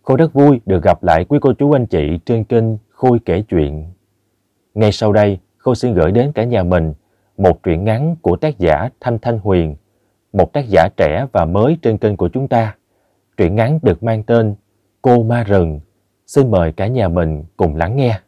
Cô rất vui được gặp lại quý cô chú anh chị trên kênh Khôi kể chuyện. Ngay sau đây, Khôi xin gửi đến cả nhà mình một truyện ngắn của tác giả Thanh Thanh Huyền, một tác giả trẻ và mới trên kênh của chúng ta. Truyện ngắn được mang tên Cô Ma Rừng. Xin mời cả nhà mình cùng lắng nghe.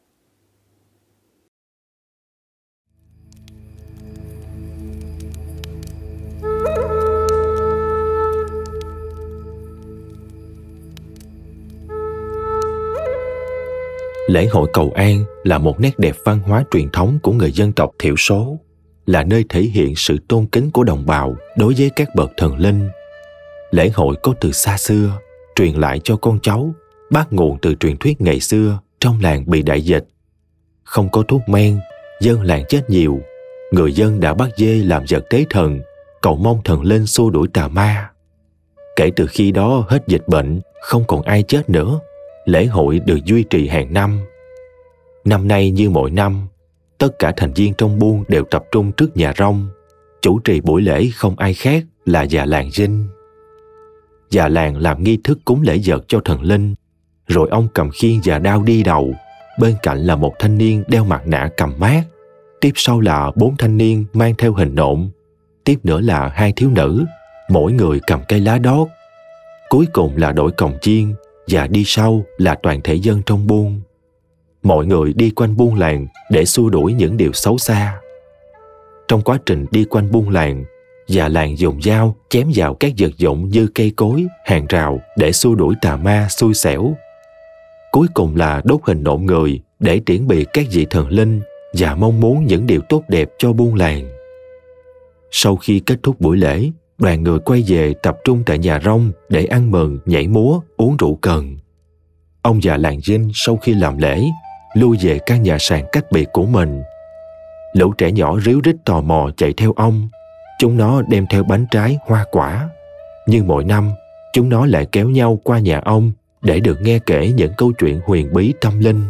Lễ hội cầu an là một nét đẹp văn hóa truyền thống của người dân tộc thiểu số, là nơi thể hiện sự tôn kính của đồng bào đối với các bậc thần linh. Lễ hội có từ xa xưa, truyền lại cho con cháu, bắt nguồn từ truyền thuyết ngày xưa trong làng bị đại dịch. Không có thuốc men, dân làng chết nhiều, người dân đã bắt dê làm vật tế thần, cầu mong thần linh xua đuổi tà ma. Kể từ khi đó hết dịch bệnh, không còn ai chết nữa. Lễ hội được duy trì hàng năm. Năm nay như mọi năm, tất cả thành viên trong buôn đều tập trung trước nhà rông. Chủ trì buổi lễ không ai khác là già làng Vinh. Già làng làm nghi thức cúng lễ vật cho thần linh, rồi ông cầm khiên và đao đi đầu. Bên cạnh là một thanh niên đeo mặt nạ cầm mát. Tiếp sau là 4 thanh niên mang theo hình nộm. Tiếp nữa là 2 thiếu nữ, mỗi người cầm cây lá đót. Cuối cùng là đội cồng chiên, và đi sau là toàn thể dân trong buôn. Mọi người đi quanh buôn làng để xua đuổi những điều xấu xa. Trong quá trình đi quanh buôn làng, già làng dùng dao chém vào các vật dụng như cây cối, hàng rào để xua đuổi tà ma xui xẻo. Cuối cùng là đốt hình nộm người để tiễn biệt các vị thần linh và mong muốn những điều tốt đẹp cho buôn làng. Sau khi kết thúc buổi lễ, đoàn người quay về tập trung tại nhà rông để ăn mừng, nhảy múa, uống rượu cần. Ông già làng Vinh sau khi làm lễ, lui về căn nhà sàn cách biệt của mình. Lũ trẻ nhỏ ríu rít tò mò chạy theo ông. Chúng nó đem theo bánh trái, hoa quả. Nhưng mỗi năm, chúng nó lại kéo nhau qua nhà ông để được nghe kể những câu chuyện huyền bí tâm linh.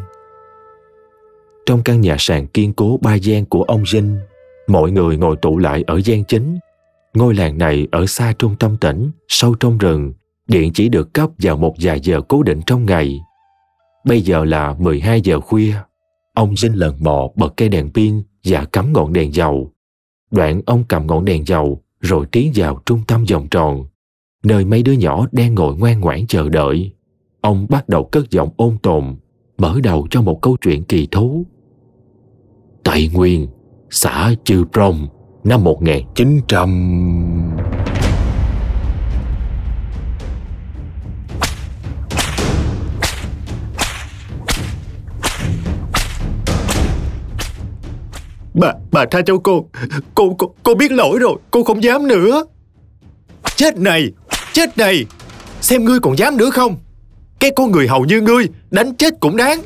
Trong căn nhà sàn kiên cố 3 gian của ông Vinh, mọi người ngồi tụ lại ở gian chính. Ngôi làng này ở xa trung tâm tỉnh, sâu trong rừng, điện chỉ được cấp vào một vài giờ cố định trong ngày. Bây giờ là 12 giờ khuya. Ông Vinh lần mò bật cây đèn pin và cắm ngọn đèn dầu. Đoạn ông cầm ngọn đèn dầu rồi tiến vào trung tâm vòng tròn, nơi mấy đứa nhỏ đang ngồi ngoan ngoãn chờ đợi. Ông bắt đầu cất giọng ôn tồn, mở đầu cho một câu chuyện kỳ thú. Tây Nguyên, xã Chư Prong, năm 1900... Bà tha cho cô biết lỗi rồi, cô không dám nữa. Chết này, xem ngươi còn dám nữa không? Cái con người hầu như ngươi, đánh chết cũng đáng.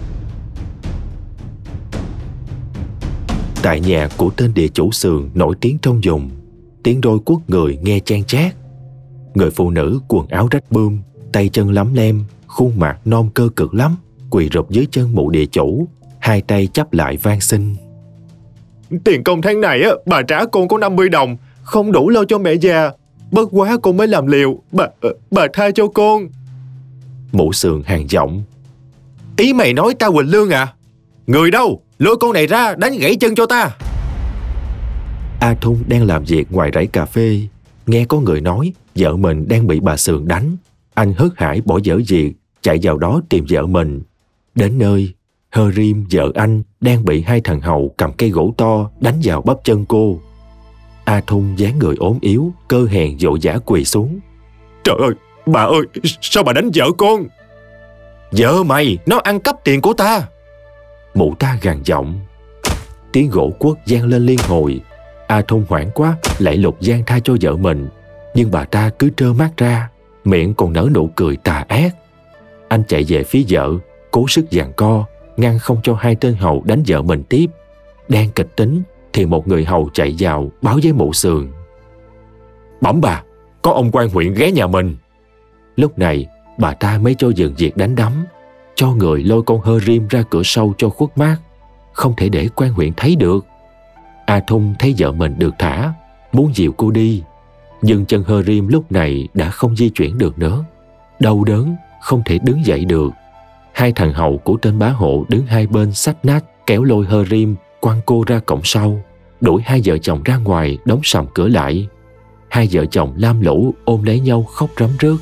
Tại nhà của tên địa chủ sườn nổi tiếng trong vùng, tiếng đôi quất người nghe chan chát. Người phụ nữ quần áo rách bươm, tay chân lấm lem, khuôn mặt non cơ cực lắm, quỳ rụp dưới chân mụ địa chủ, hai tay chắp lại van xin. Tiền công tháng này bà trả con có 50 đồng, không đủ lo cho mẹ già. Bất quá con mới làm liều, bà tha cho con. Mụ sườn hàng giọng. Ý mày nói tao Quỳnh Lương à? Người đâu? Lôi con này ra đánh gãy chân cho ta. A Thung đang làm việc ngoài rẫy cà phê, nghe có người nói vợ mình đang bị bà sườn đánh. Anh hớt hải bỏ dở việc, chạy vào đó tìm vợ mình. Đến nơi, Hơ Rim vợ anh đang bị 2 thằng hầu cầm cây gỗ to đánh vào bắp chân cô. A Thung dáng người ốm yếu, cơ hèn vội vã quỳ xuống. Trời ơi, bà ơi, sao bà đánh vợ con? Vợ mày, nó ăn cắp tiền của ta. Mụ ta gằn giọng. Tiếng gỗ quất vang lên liên hồi. A Thung hoảng quá, lại lục van tha cho vợ mình. Nhưng bà ta cứ trơ mắt ra, miệng còn nở nụ cười tà ác. Anh chạy về phía vợ, cố sức giằng co, ngăn không cho 2 tên hầu đánh vợ mình tiếp. Đang kịch tính thì một người hầu chạy vào báo với mụ sườn. Bẩm bà, có ông quan huyện ghé nhà mình. Lúc này bà ta mới cho dừng việc đánh đấm, cho người lôi con Hơ Rim ra cửa sau cho khuất mát, không thể để quan huyện thấy được. A Thung thấy vợ mình được thả, muốn dìu cô đi, nhưng chân Hơ Rim lúc này đã không di chuyển được nữa. Đau đớn, không thể đứng dậy được. Hai thằng hầu của tên bá hộ đứng hai bên xách nách kéo lôi Hơ-rim quăng cô ra cổng sau, đuổi hai vợ chồng ra ngoài đóng sầm cửa lại. Hai vợ chồng lam lũ ôm lấy nhau khóc rắm rớt.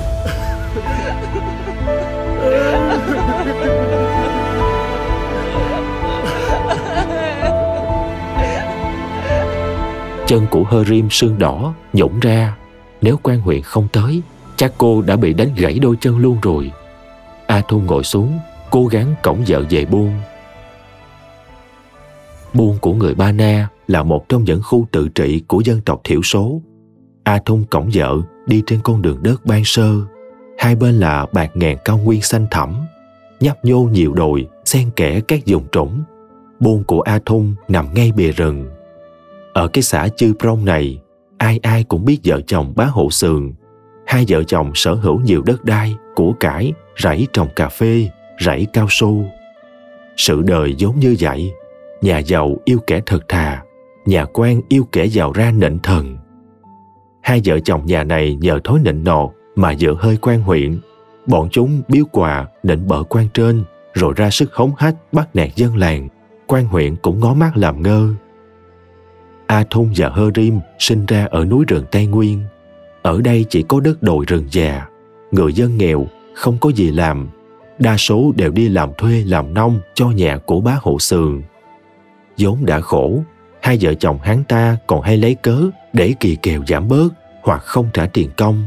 Chân của Hơ-rim sưng đỏ, nhũn ra. Nếu quan huyện không tới, chắc cô đã bị đánh gãy đôi chân luôn rồi. A Thung ngồi xuống, cố gắng cõng vợ về Buôn. Buôn của người Ba Na là một trong những khu tự trị của dân tộc thiểu số. A Thung cõng vợ đi trên con đường đất ban sơ. Hai bên là bạt ngàn cao nguyên xanh thẳm, nhấp nhô nhiều đồi, xen kẽ các vùng trũng. Buôn của A Thung nằm ngay bìa rừng. Ở cái xã Chư Prong này, ai ai cũng biết vợ chồng bá hộ Sườn. Hai vợ chồng sở hữu nhiều đất đai, của cải, rẫy trồng cà phê, rẫy cao su. Sự đời vốn như vậy, nhà giàu yêu kẻ thật thà, nhà quan yêu kẻ giàu ra nịnh thần. Hai vợ chồng nhà này nhờ thói nịnh nọt mà dựa hơi quan huyện. Bọn chúng biếu quà nịnh bợ quan trên, rồi ra sức hống hách bắt nạt dân làng. Quan huyện cũng ngó mắt làm ngơ. A Thung và Hơ-rim sinh ra ở núi rừng Tây Nguyên. Ở đây chỉ có đất đồi rừng già, người dân nghèo, không có gì làm. Đa số đều đi làm thuê làm nông cho nhà của bá hộ Sườn. Vốn đã khổ, hai vợ chồng hắn ta còn hay lấy cớ để kỳ kèo giảm bớt hoặc không trả tiền công.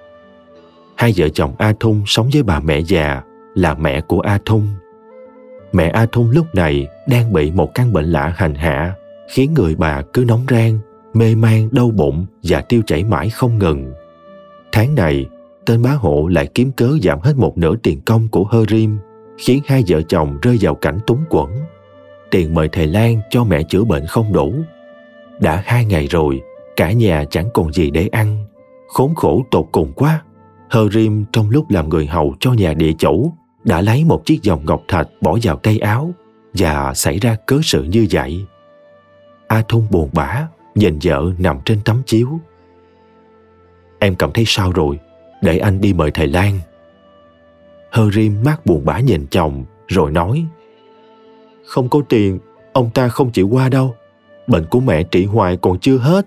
Hai vợ chồng A Thung sống với bà mẹ già là mẹ của A Thung. Mẹ A Thung lúc này đang bị một căn bệnh lạ hành hạ, khiến người bà cứ nóng ran, mê man, đau bụng và tiêu chảy mãi không ngừng. Tháng này, tên bá hộ lại kiếm cớ giảm hết một nửa tiền công của Hơ-rim, khiến hai vợ chồng rơi vào cảnh túng quẫn. Tiền mời thầy lang cho mẹ chữa bệnh không đủ. Đã 2 ngày rồi, cả nhà chẳng còn gì để ăn. Khốn khổ tột cùng quá. Hơ-rim trong lúc làm người hầu cho nhà địa chủ đã lấy một chiếc vòng ngọc thạch bỏ vào tay áo, và xảy ra cớ sự như vậy. A Thung buồn bã nhìn vợ nằm trên tấm chiếu. Em cảm thấy sao rồi? Để anh đi mời thầy lang. Hơ-rim mắt buồn bã nhìn chồng rồi nói: Không có tiền, ông ta không chịu qua đâu. Bệnh của mẹ trị hoài còn chưa hết.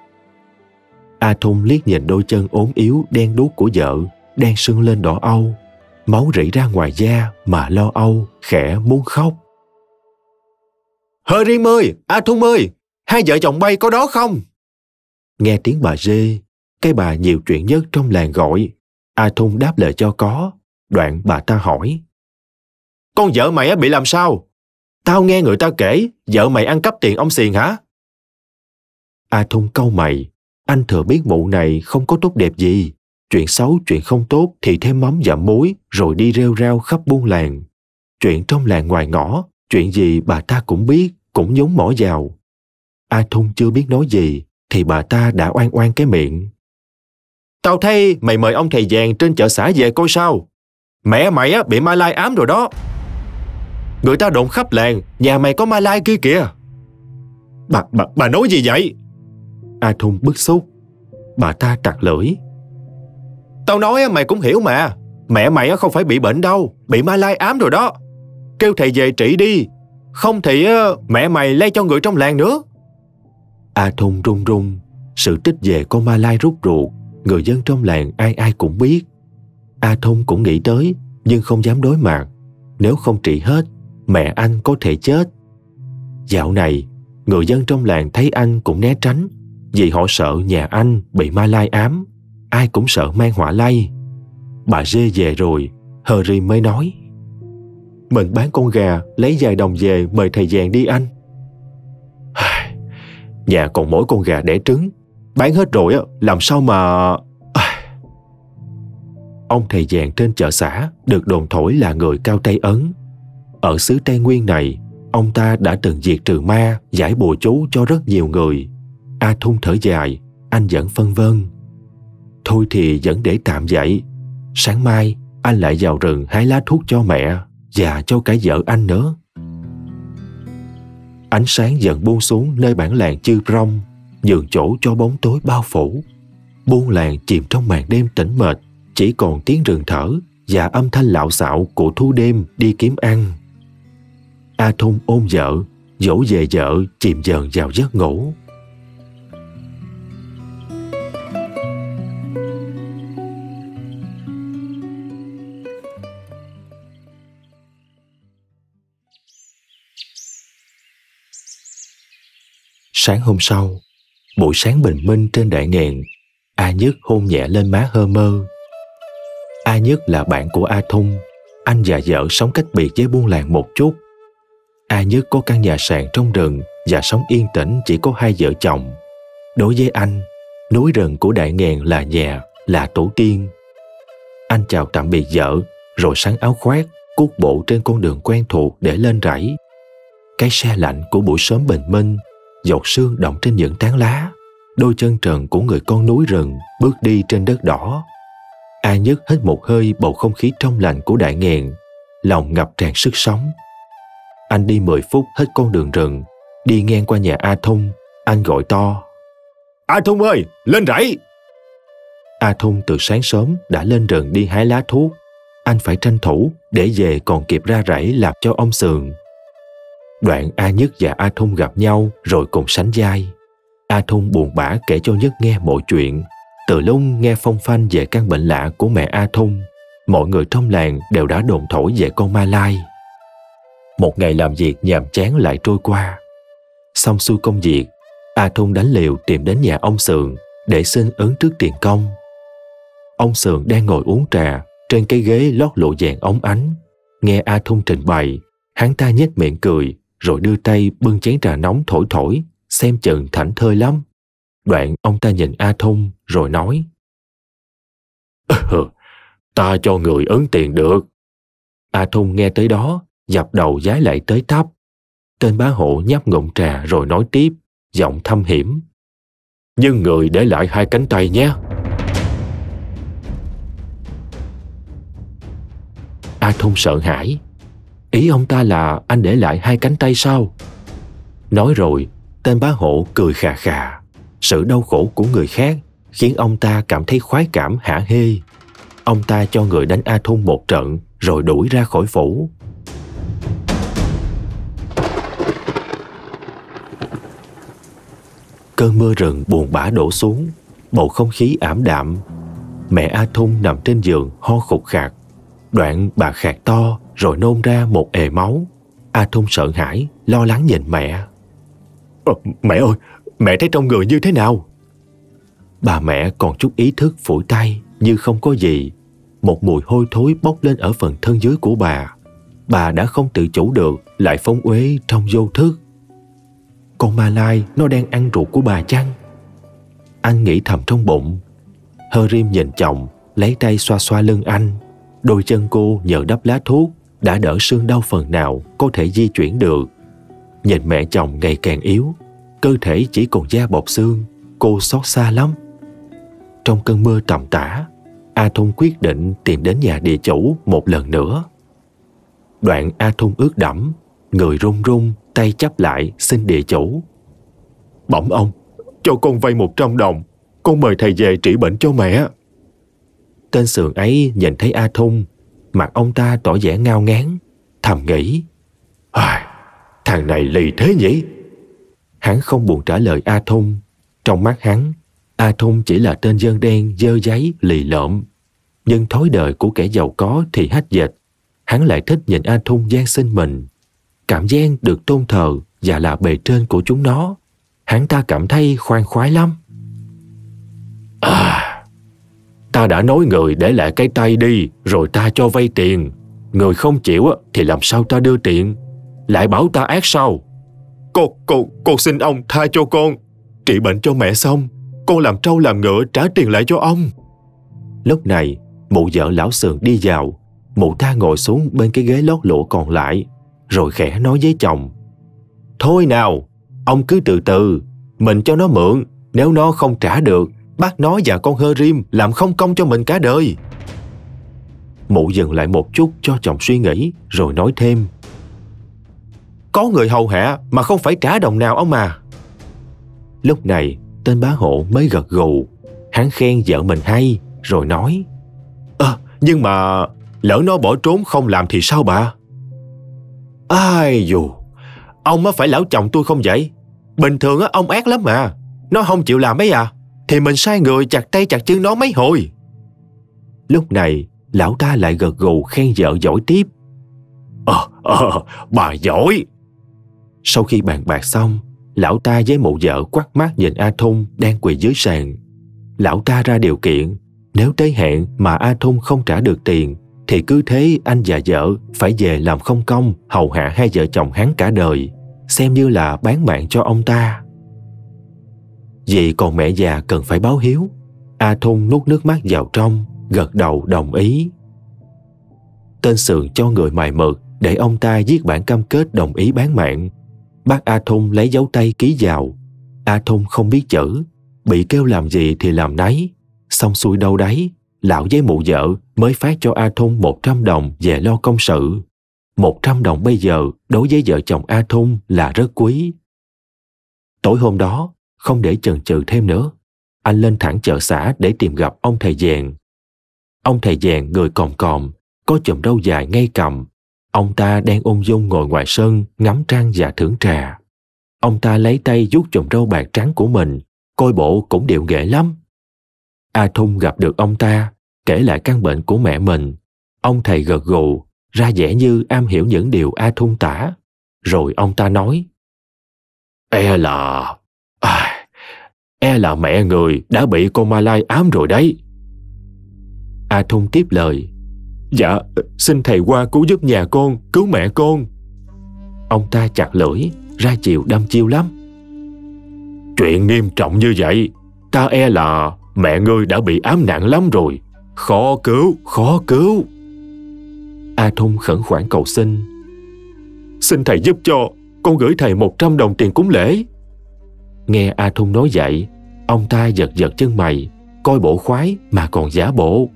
A Thung liếc nhìn đôi chân ốm yếu đen đuốc của vợ đang sưng lên đỏ âu, máu rỉ ra ngoài da mà lo âu, khẽ muốn khóc. Hơ-rim ơi, A Thung ơi, hai vợ chồng bay có đó không? Nghe tiếng bà Dê, cái bà nhiều chuyện nhất trong làng gọi, A Thung đáp lời cho có. Đoạn bà ta hỏi: Con vợ mày bị làm sao? Tao nghe người ta kể vợ mày ăn cắp tiền ông Xiền hả? A Thung cau mày. Anh thừa biết mụ này không có tốt đẹp gì. Chuyện xấu, chuyện không tốt thì thêm mắm dặm muối rồi đi rêu rao khắp buôn làng. Chuyện trong làng ngoài ngõ, chuyện gì bà ta cũng biết, cũng nhúng mỏ vào. A Thung chưa biết nói gì thì bà ta đã oan oan cái miệng. Tao thấy mày mời ông thầy vàng trên chợ xã về coi sao. Mẹ mày bị ma lai ám rồi đó. Người ta đồn khắp làng nhà mày có ma lai kia kìa. Bà nói gì vậy? A Thung bức xúc. Bà ta trặc lưỡi. Tao nói mày cũng hiểu mà. Mẹ mày không phải bị bệnh đâu, bị ma lai ám rồi đó. Kêu thầy về trị đi, không thì mẹ mày lây cho người trong làng nữa. A Thung run run. Sự tích về con ma lai rút ruột, người dân trong làng ai ai cũng biết. A Thung cũng nghĩ tới, nhưng không dám đối mặt. Nếu không trị hết, mẹ anh có thể chết. Dạo này, người dân trong làng thấy anh cũng né tránh, vì họ sợ nhà anh bị ma lai ám. Ai cũng sợ mang họa lây. Bà Dê về rồi, Hơ-rim mới nói: Mình bán con gà lấy vài đồng về mời thầy vàng đi anh. Nhà còn mỗi con gà đẻ trứng, bán hết rồi làm sao mà... Ông thầy vàng trên chợ xã được đồn thổi là người cao tay ấn. Ở xứ Tây Nguyên này, ông ta đã từng diệt trừ ma, giải bùa chú cho rất nhiều người. A Thung thở dài, anh vẫn phân vân. Thôi thì vẫn để tạm vậy. Sáng mai anh lại vào rừng hái lá thuốc cho mẹ và cho cả vợ anh nữa. Ánh sáng dần buông xuống nơi bản làng Chư Prong, nhường chỗ cho bóng tối bao phủ. Buôn làng chìm trong màn đêm tĩnh mệt, chỉ còn tiếng rừng thở và âm thanh lạo xạo của thú đêm đi kiếm ăn. A Thung ôm vợ, dỗ về vợ chìm dần vào giấc ngủ. Sáng hôm sau, buổi sáng bình minh trên Đại Ngàn, A Nhất hôn nhẹ lên má Hơ Mơ. A Nhất là bạn của A Thung. Anh và vợ sống cách biệt với buôn làng một chút. A Nhất có căn nhà sàn trong rừng và sống yên tĩnh chỉ có hai vợ chồng. Đối với anh, núi rừng của Đại Ngàn là nhà, là tổ tiên. Anh chào tạm biệt vợ, rồi sắn áo khoác, cuốc bộ trên con đường quen thuộc để lên rẫy. Cái se lạnh của buổi sớm bình minh, giọt sương đọng trên những tán lá, đôi chân trần của người con núi rừng bước đi trên đất đỏ. A Nhất hít một hơi bầu không khí trong lành của Đại Ngàn, lòng ngập tràn sức sống. Anh đi 10 phút hết con đường rừng, đi ngang qua nhà A Thung, anh gọi to: A Thung ơi, lên rẫy! A Thung từ sáng sớm đã lên rừng đi hái lá thuốc. Anh phải tranh thủ để về còn kịp ra rẫy làm cho ông Sườn. Đoạn A Nhất và A Thung gặp nhau rồi cùng sánh vai. A Thung buồn bã kể cho Nhất nghe mọi chuyện. Từ lúc nghe phong phanh về căn bệnh lạ của mẹ A Thung, mọi người trong làng đều đã đồn thổi về con ma lai. Một ngày làm việc nhàm chán lại trôi qua. Xong xuôi công việc, A Thung đánh liều tìm đến nhà ông Sườn để xin ứng trước tiền công. Ông Sườn đang ngồi uống trà trên cái ghế lót lụa vàng óng ánh. Nghe A Thung trình bày, hắn ta nhếch miệng cười, rồi đưa tay bưng chén trà nóng thổi thổi, xem chừng thảnh thơi lắm. Đoạn ông ta nhìn A Thung rồi nói: Ta cho người ấn tiền được. A Thung nghe tới đó, dập đầu vái lại tới tấp. Tên bá hộ nhấp ngụm trà rồi nói tiếp, giọng thâm hiểm: Nhưng người để lại 2 cánh tay nhé. A Thung sợ hãi. Ý ông ta là anh để lại 2 cánh tay sao? Nói rồi, tên bá hộ cười khà khà. Sự đau khổ của người khác khiến ông ta cảm thấy khoái cảm hả hê. Ông ta cho người đánh A Thung một trận rồi đuổi ra khỏi phủ. Cơn mưa rừng buồn bã đổ xuống, bầu không khí ảm đạm. Mẹ A Thung nằm trên giường ho khục khạc. Đoạn bà khạc to rồi nôn ra một ề máu. A Thung sợ hãi, lo lắng nhìn mẹ. Mẹ ơi, mẹ thấy trong người như thế nào? Bà mẹ còn chút ý thức phủi tay như không có gì. Một mùi hôi thối bốc lên ở phần thân dưới của bà. Bà đã không tự chủ được, lại phóng uế trong vô thức. Con ma lai nó đang ăn ruột của bà chăng? Anh nghĩ thầm trong bụng. Hơ Rim nhìn chồng, lấy tay xoa xoa lưng anh. Đôi chân cô nhờ đắp lá thuốc đã đỡ sưng đau phần nào có thể di chuyển được. Nhìn mẹ chồng ngày càng yếu, cơ thể chỉ còn da bọc xương, cô xót xa lắm. Trong cơn mưa tầm tã, A Thung quyết định tìm đến nhà địa chủ một lần nữa. Đoạn A Thung ướt đẫm, người run run, tay chắp lại xin địa chủ: Bẩm ông, cho con vay 100 đồng, con mời thầy về trị bệnh cho mẹ. Tên Sườn ấy nhìn thấy A Thung, mặt ông ta tỏ vẻ ngao ngán, thầm nghĩ: Thằng này lì thế nhỉ? Hắn không buồn trả lời A Thung. Trong mắt hắn, A Thung chỉ là tên dân đen dơ giấy lì lợm. Nhưng thói đời của kẻ giàu có thì hách dịch. Hắn lại thích nhìn A Thung van xin mình. Cảm giác được tôn thờ và là bề trên của chúng nó, hắn ta cảm thấy khoan khoái lắm. Ta đã nói người để lại cái tay đi, rồi ta cho vay tiền. Người không chịu thì làm sao ta đưa tiền? Lại bảo ta ác sao? Con xin ông tha cho con. Trị bệnh cho mẹ xong, con làm trâu làm ngựa trả tiền lại cho ông. Lúc này, mụ vợ lão Sườn đi vào. Mụ ta ngồi xuống bên cái ghế lót lụa còn lại, rồi khẽ nói với chồng: Thôi nào, ông cứ từ từ, mình cho nó mượn. Nếu nó không trả được, bắt nó và con Hơ Rim làm không công cho mình cả đời. Mụ dừng lại một chút cho chồng suy nghĩ, rồi nói thêm: Có người hầu hạ mà không phải trả đồng nào ông à. Lúc này, tên bá hộ mới gật gù. Hắn khen vợ mình hay, rồi nói: Nhưng mà Lỡ nó bỏ trốn không làm thì sao bà? Ai dù, ông á phải lão chồng tôi không vậy? Bình thường á ông ác lắm mà. Nó không chịu làm ấy à, thì mình sai người chặt tay chặt chân nó mấy hồi. Lúc này, lão ta lại gật gù khen vợ giỏi tiếp. Bà giỏi. Sau khi bàn bạc xong, lão ta với mụ vợ quắt mắt nhìn A Thung đang quỳ dưới sàn. Lão ta ra điều kiện, nếu tới hẹn mà A Thung không trả được tiền, thì cứ thế anh và vợ phải về làm không công hầu hạ hai vợ chồng hắn cả đời, xem như là bán mạng cho ông ta. Vì còn mẹ già cần phải báo hiếu, A Thung nuốt nước mắt vào trong, gật đầu đồng ý. Tên Sườn cho người mài mực để ông ta viết bản cam kết đồng ý bán mạng. Bác A Thung lấy dấu tay ký vào. A Thung không biết chữ, bị kêu làm gì thì làm nấy. Xong xuôi đâu đấy, lão với mụ vợ mới phát cho A Thung 100 đồng về lo công sự. 100 đồng bây giờ đối với vợ chồng A Thung là rất quý. Tối hôm đó, không để chần chừ thêm nữa, anh lên thẳng chợ xã để tìm gặp ông thầy Dèn. Ông thầy Dèn người còm còm, có chùm râu dài ngay cằm. Ông ta đang ung dung ngồi ngoài sân ngắm trăng và thưởng trà. Ông ta lấy tay vuốt chùm râu bạc trắng của mình, coi bộ cũng điệu nghệ lắm. A Thung gặp được ông ta, kể lại căn bệnh của mẹ mình. Ông thầy gật gù, ra vẻ như am hiểu những điều A Thung tả. Rồi ông ta nói: E là mẹ người đã bị con ma lai ám rồi đấy. A Thung tiếp lời: Dạ, xin thầy qua cứu giúp nhà con, cứu mẹ con. Ông ta chặt lưỡi, ra chiều đâm chiêu lắm. Chuyện nghiêm trọng như vậy, ta e là mẹ ngươi đã bị ám nạn lắm rồi. Khó cứu. A Thung khẩn khoản cầu xin: Xin thầy giúp cho, con gửi thầy 100 đồng tiền cúng lễ. Nghe A Thung nói vậy, ông ta giật giật chân mày, coi bộ khoái mà còn giả bộ.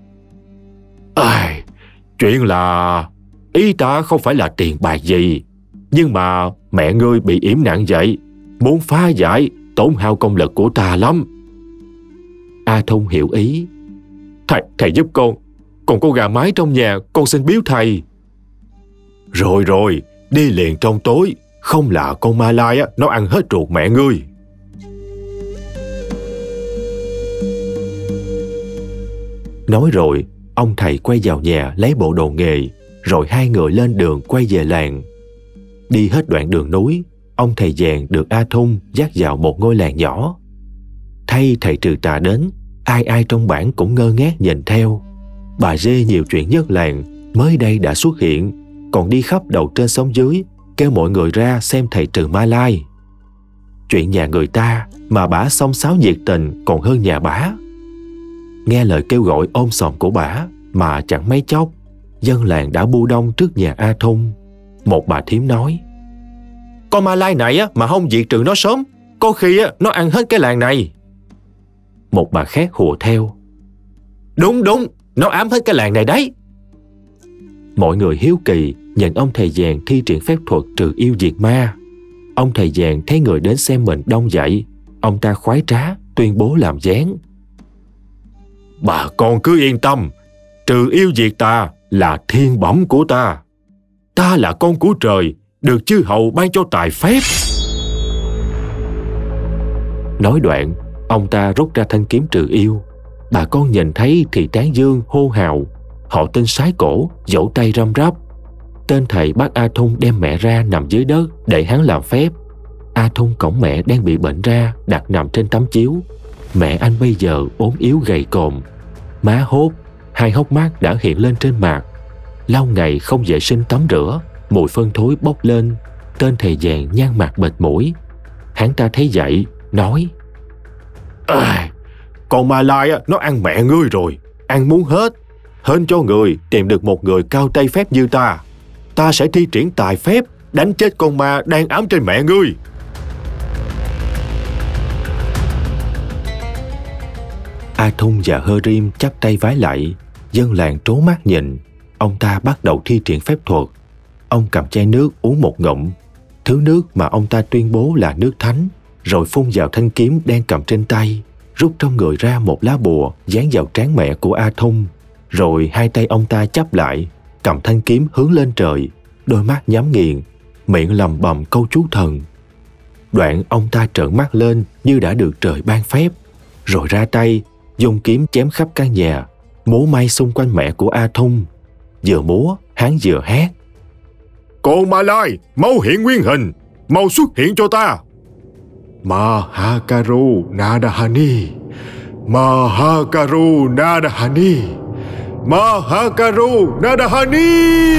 Chuyện là ý ta không phải là tiền bạc gì, nhưng mà mẹ ngươi bị yểm nạn vậy, muốn phá giải tổn hao công lực của ta lắm. A Thung hiểu ý: Thầy giúp con, còn có gà mái trong nhà con xin biếu thầy. Rồi, đi liền trong tối, không là con ma lai nó ăn hết ruột mẹ ngươi. Nói rồi, ông thầy quay vào nhà lấy bộ đồ nghề, rồi hai người lên đường quay về làng. Đi hết đoạn đường núi, ông thầy Dèn được A Thung dắt vào một ngôi làng nhỏ. Thay thầy trừ tà đến, ai trong bản cũng ngơ ngác nhìn theo. Bà Dê nhiều chuyện nhất làng, mới đây đã xuất hiện, còn đi khắp đầu trên xóm dưới, kêu mọi người ra xem thầy trừ ma lai. Chuyện nhà người ta mà bả xông xáo nhiệt tình còn hơn nhà bả. Nghe lời kêu gọi ôm sòm của bả mà chẳng mấy chốc, dân làng đã bu đông trước nhà A Thung. Một bà thím nói: Con ma lai này mà không diệt trừ nó sớm, có khi nó ăn hết cái làng này. Một bà khác hùa theo: Đúng, nó ám hết cái làng này đấy. Mọi người hiếu kỳ nhìn ông thầy Dèn thi triển phép thuật trừ yêu diệt ma. Ông thầy Dèn thấy người đến xem mình đông vậy, ông ta khoái trá tuyên bố làm gián: Bà con cứ yên tâm, trừ yêu diệt tà là thiên bẩm của ta. Ta là con của trời, được chư hầu ban cho tài phép. Nói đoạn, ông ta rút ra thanh kiếm trừ yêu. Bà con nhìn thấy thì tán dương hô hào. Họ tin sái cổ, vỗ tay răm rắp. Tên thầy bắt A Thung đem mẹ ra nằm dưới đất để hắn làm phép. A Thung cõng mẹ đang bị bệnh ra, đặt nằm trên tấm chiếu. Mẹ anh bây giờ ốm yếu gầy còm, má hốt, hai hốc mắt đã hiện lên trên mặt. Lâu ngày không vệ sinh tắm rửa, mùi phân thối bốc lên. Tên thầy Dèn nhăn mặt bịt mũi. Hắn ta thấy vậy, nói: Con ma lai nó ăn mẹ ngươi rồi, ăn muốn hết. Hên cho người tìm được một người cao tay phép như ta. Ta sẽ thi triển tài phép đánh chết con ma đang ám trên mẹ ngươi. A Thung và Hơ Rim chắp tay vái lạy. Dân làng trố mắt nhìn. Ông ta bắt đầu thi triển phép thuật. Ông cầm chai nước uống một ngụm. Thứ nước mà ông ta tuyên bố là nước thánh, rồi phun vào thanh kiếm đang cầm trên tay, rút trong người ra một lá bùa dán vào trán mẹ của A Thung. Rồi hai tay ông ta chắp lại, cầm thanh kiếm hướng lên trời, đôi mắt nhắm nghiền, miệng lầm bầm câu chú thần. Đoạn ông ta trợn mắt lên như đã được trời ban phép, rồi ra tay, dùng kiếm chém khắp căn nhà, múa may xung quanh mẹ của A Thung. Vừa múa, hắn vừa hét: Con Ma Lai, mau hiện nguyên hình, mau xuất hiện cho ta. Mahakaru Nadahani, Mahakaru Nadahani, Mahakaru Nadahani.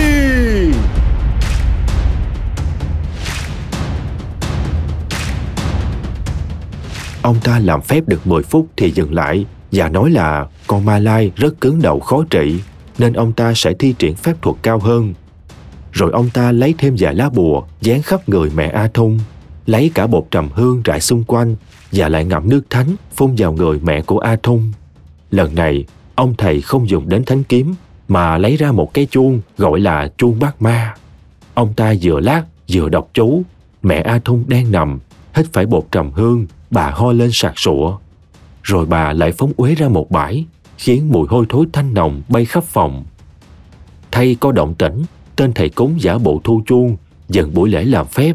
Ông ta làm phép được 10 phút thì dừng lại và nói là con Ma Lai rất cứng đầu khó trị, nên ông ta sẽ thi triển phép thuật cao hơn. Rồi ông ta lấy thêm vài lá bùa dán khắp người mẹ A Thung, lấy cả bột trầm hương rải xung quanh và lại ngậm nước thánh phun vào người mẹ của A Thung. Lần này, ông thầy không dùng đến thánh kiếm mà lấy ra một cái chuông gọi là chuông bắt ma. Ông ta vừa lát vừa đọc chú. Mẹ A Thung đang nằm, hít phải bột trầm hương, bà ho lên sặc sụa. Rồi bà lại phóng uế ra một bãi, khiến mùi hôi thối tanh nồng bay khắp phòng. Thay có động tĩnh, tên thầy cúng giả bộ thu chuông, dần buổi lễ làm phép.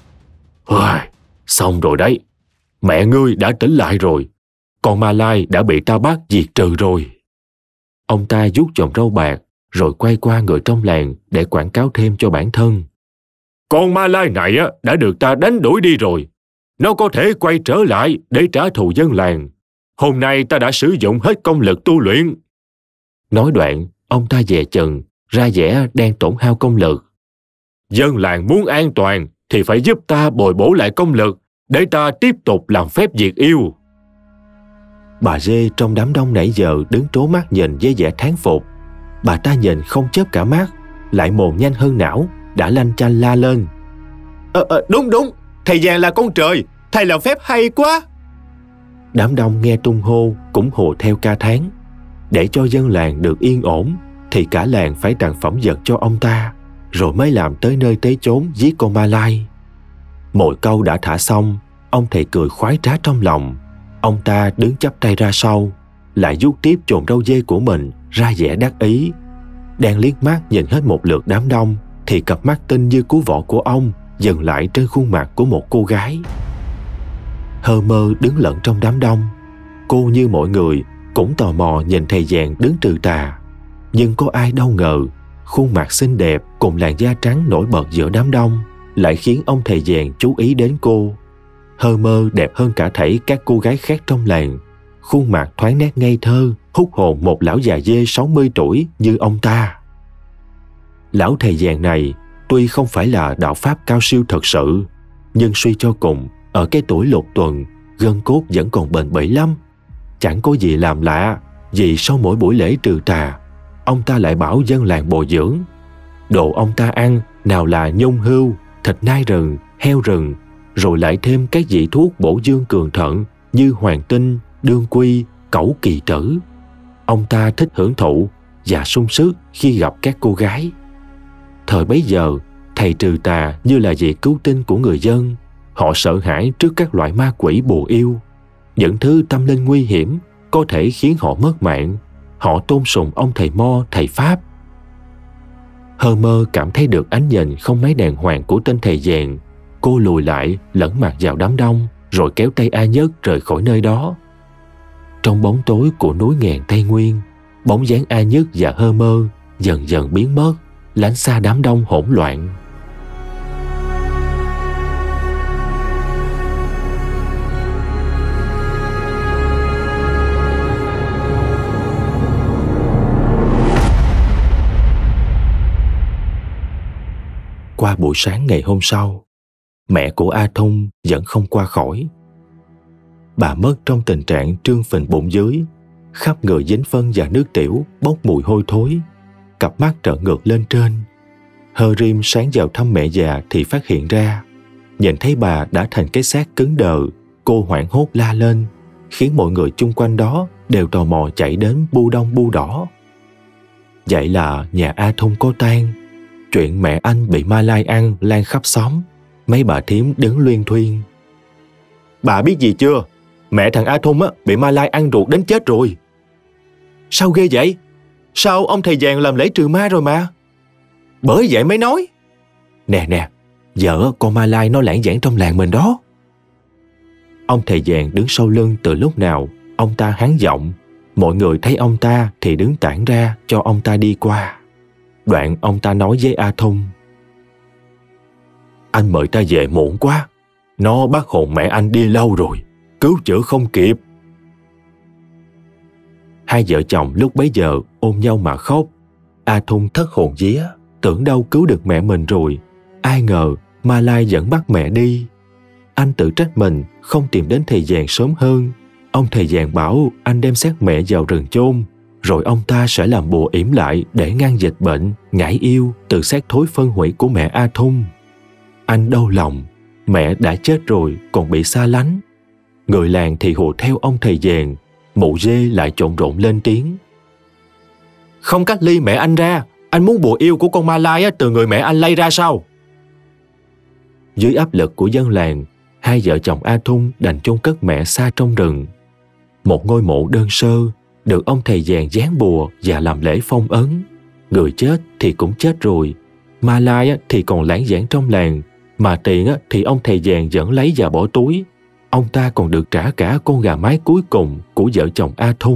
Xong rồi đấy, mẹ ngươi đã tỉnh lại rồi, con Ma Lai đã bị ta bắt diệt trừ rồi. Ông ta vuốt chòm râu bạc, rồi quay qua người trong làng để quảng cáo thêm cho bản thân. Con Ma Lai này đã được ta đánh đuổi đi rồi. Nó có thể quay trở lại để trả thù dân làng. Hôm nay ta đã sử dụng hết công lực tu luyện. Nói đoạn, ông ta dè chừng, ra vẻ đang tổn hao công lực. Dân làng muốn an toàn thì phải giúp ta bồi bổ lại công lực để ta tiếp tục làm phép diệt yêu. Bà Dê trong đám đông nãy giờ đứng trố mắt nhìn với vẻ thán phục. Bà ta nhìn không chớp cả mắt, lại mồm nhanh hơn não, đã lanh chanh la lên. Đúng, thầy vàng là con trời, thầy làm phép hay quá. Đám đông nghe tung hô cũng hùa theo ca thán. Để cho dân làng được yên ổn thì cả làng phải tặng phẩm vật cho ông ta, rồi mới làm tới nơi tới chốn giết con Ma Lai. Mồi câu đã thả xong, ông thầy cười khoái trá trong lòng. Ông ta đứng chắp tay ra sau, lại vuốt tiếp chồn râu dê của mình ra vẻ đắc ý. Đang liếc mắt nhìn hết một lượt đám đông thì cặp mắt tinh như cú vọ của ông dừng lại trên khuôn mặt của một cô gái. Hơ Mơ đứng lẫn trong đám đông. Cô như mọi người cũng tò mò nhìn thầy vàng đứng trừ tà. Nhưng có ai đâu ngờ khuôn mặt xinh đẹp cùng làn da trắng nổi bật giữa đám đông lại khiến ông thầy vàng chú ý đến cô. Hơ Mơ đẹp hơn cả thảy các cô gái khác trong làng. Khuôn mặt thoáng nét ngây thơ, hút hồn một lão già dê 60 tuổi như ông ta. Lão thầy vàng này tuy không phải là đạo pháp cao siêu thật sự, nhưng suy cho cùng, ở cái tuổi lục tuần, gân cốt vẫn còn bền bỉ lắm. Chẳng có gì làm lạ vì sau mỗi buổi lễ trừ tà, ông ta lại bảo dân làng bồi dưỡng. Đồ ông ta ăn nào là nhung hươu, thịt nai rừng, heo rừng, rồi lại thêm các vị thuốc bổ dương cường thận như hoàng tinh, đương quy, cẩu kỳ tử. Ông ta thích hưởng thụ và sung sức khi gặp các cô gái. Thời bấy giờ, thầy trừ tà như là vị cứu tinh của người dân. Họ sợ hãi trước các loại ma quỷ bùa yêu, những thứ tâm linh nguy hiểm có thể khiến họ mất mạng. Họ tôn sùng ông thầy Mo, thầy Pháp. Hơ Mơ cảm thấy được ánh nhìn không mấy đàng hoàng của tên thầy vàng. Cô lùi lại lẫn mặt vào đám đông, rồi kéo tay A Nhất rời khỏi nơi đó. Trong bóng tối của núi ngàn Tây Nguyên, bóng dáng A Nhất và Hơ Mơ dần dần biến mất, lánh xa đám đông hỗn loạn. Qua buổi sáng ngày hôm sau, mẹ của A Thung vẫn không qua khỏi. Bà mất trong tình trạng trương phình bụng dưới, khắp người dính phân và nước tiểu bốc mùi hôi thối, cặp mắt trợn ngược lên trên. Hơ Rim sáng vào thăm mẹ già thì phát hiện ra, nhìn thấy bà đã thành cái xác cứng đờ. Cô hoảng hốt la lên, khiến mọi người chung quanh đó đều tò mò chạy đến bu đông bu đỏ. Vậy là nhà A Thung có tang. Chuyện mẹ anh bị ma lai ăn lan khắp xóm. Mấy bà thím đứng luyên thuyên. Bà biết gì chưa? Mẹ thằng A Thung bị ma lai ăn ruột đến chết rồi. Sao ghê vậy? Sao ông thầy vàng làm lễ trừ ma rồi mà? Bởi vậy mới nói. Nè, vợ con Ma Lai nó lãng vãng trong làng mình đó. Ông thầy vàng đứng sau lưng từ lúc nào, ông ta hắng giọng. Mọi người thấy ông ta thì đứng tản ra cho ông ta đi qua. Đoạn ông ta nói với A Thung: Anh mời ta về muộn quá. Nó bắt hồn mẹ anh đi lâu rồi, cứu chữa không kịp. Hai vợ chồng lúc bấy giờ ôm nhau mà khóc. A Thung thất hồn vía, tưởng đâu cứu được mẹ mình rồi. Ai ngờ Ma Lai vẫn bắt mẹ đi. Anh tự trách mình không tìm đến thầy vàng sớm hơn. Ông thầy vàng bảo anh đem xác mẹ vào rừng chôn, rồi ông ta sẽ làm bùa yểm lại để ngăn dịch bệnh, ngải yêu từ xác thối phân hủy của mẹ A Thung. Anh đau lòng, mẹ đã chết rồi còn bị xa lánh. Người làng thì hùa theo ông thầy vàng. Mụ dê lại trộn rộn lên tiếng: Không cách ly mẹ anh ra, anh muốn bùa yêu của con Ma Lai từ người mẹ anh lây ra sao? Dưới áp lực của dân làng, hai vợ chồng A Thung đành chôn cất mẹ xa trong rừng. Một ngôi mộ đơn sơ được ông thầy vàng dán bùa và làm lễ phong ấn. Người chết thì cũng chết rồi, Ma Lai thì còn lãng vãng trong làng, mà tiền thì ông thầy vàng vẫn lấy và bỏ túi. Ông ta còn được trả cả con gà mái cuối cùng của vợ chồng A Thung.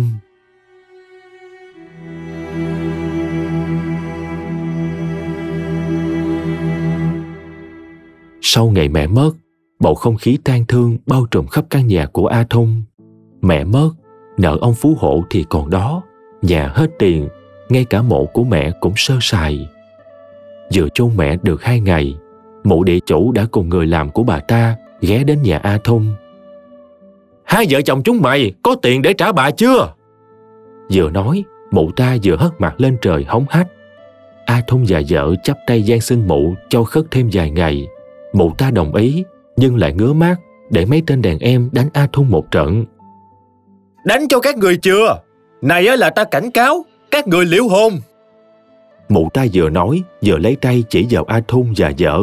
Sau ngày mẹ mất, bầu không khí tang thương bao trùm khắp căn nhà của A Thung. Mẹ mất, nợ ông phú hộ thì còn đó, nhà hết tiền, ngay cả mộ của mẹ cũng sơ sài. Vừa chôn mẹ được 2 ngày, mụ địa chủ đã cùng người làm của bà ta ghé đến nhà A Thung. Hai vợ chồng chúng mày có tiền để trả bà chưa? Vừa nói, mụ ta vừa hất mặt lên trời hống hách. A Thung và vợ chắp tay van xin mụ cho khất thêm vài ngày. Mụ ta đồng ý, nhưng lại ngứa mắt để mấy tên đàn em đánh A Thung một trận. Đánh cho các người chưa? Này là ta cảnh cáo, các người liễu hôn. Mụ ta vừa nói, vừa lấy tay chỉ vào A Thung và vợ.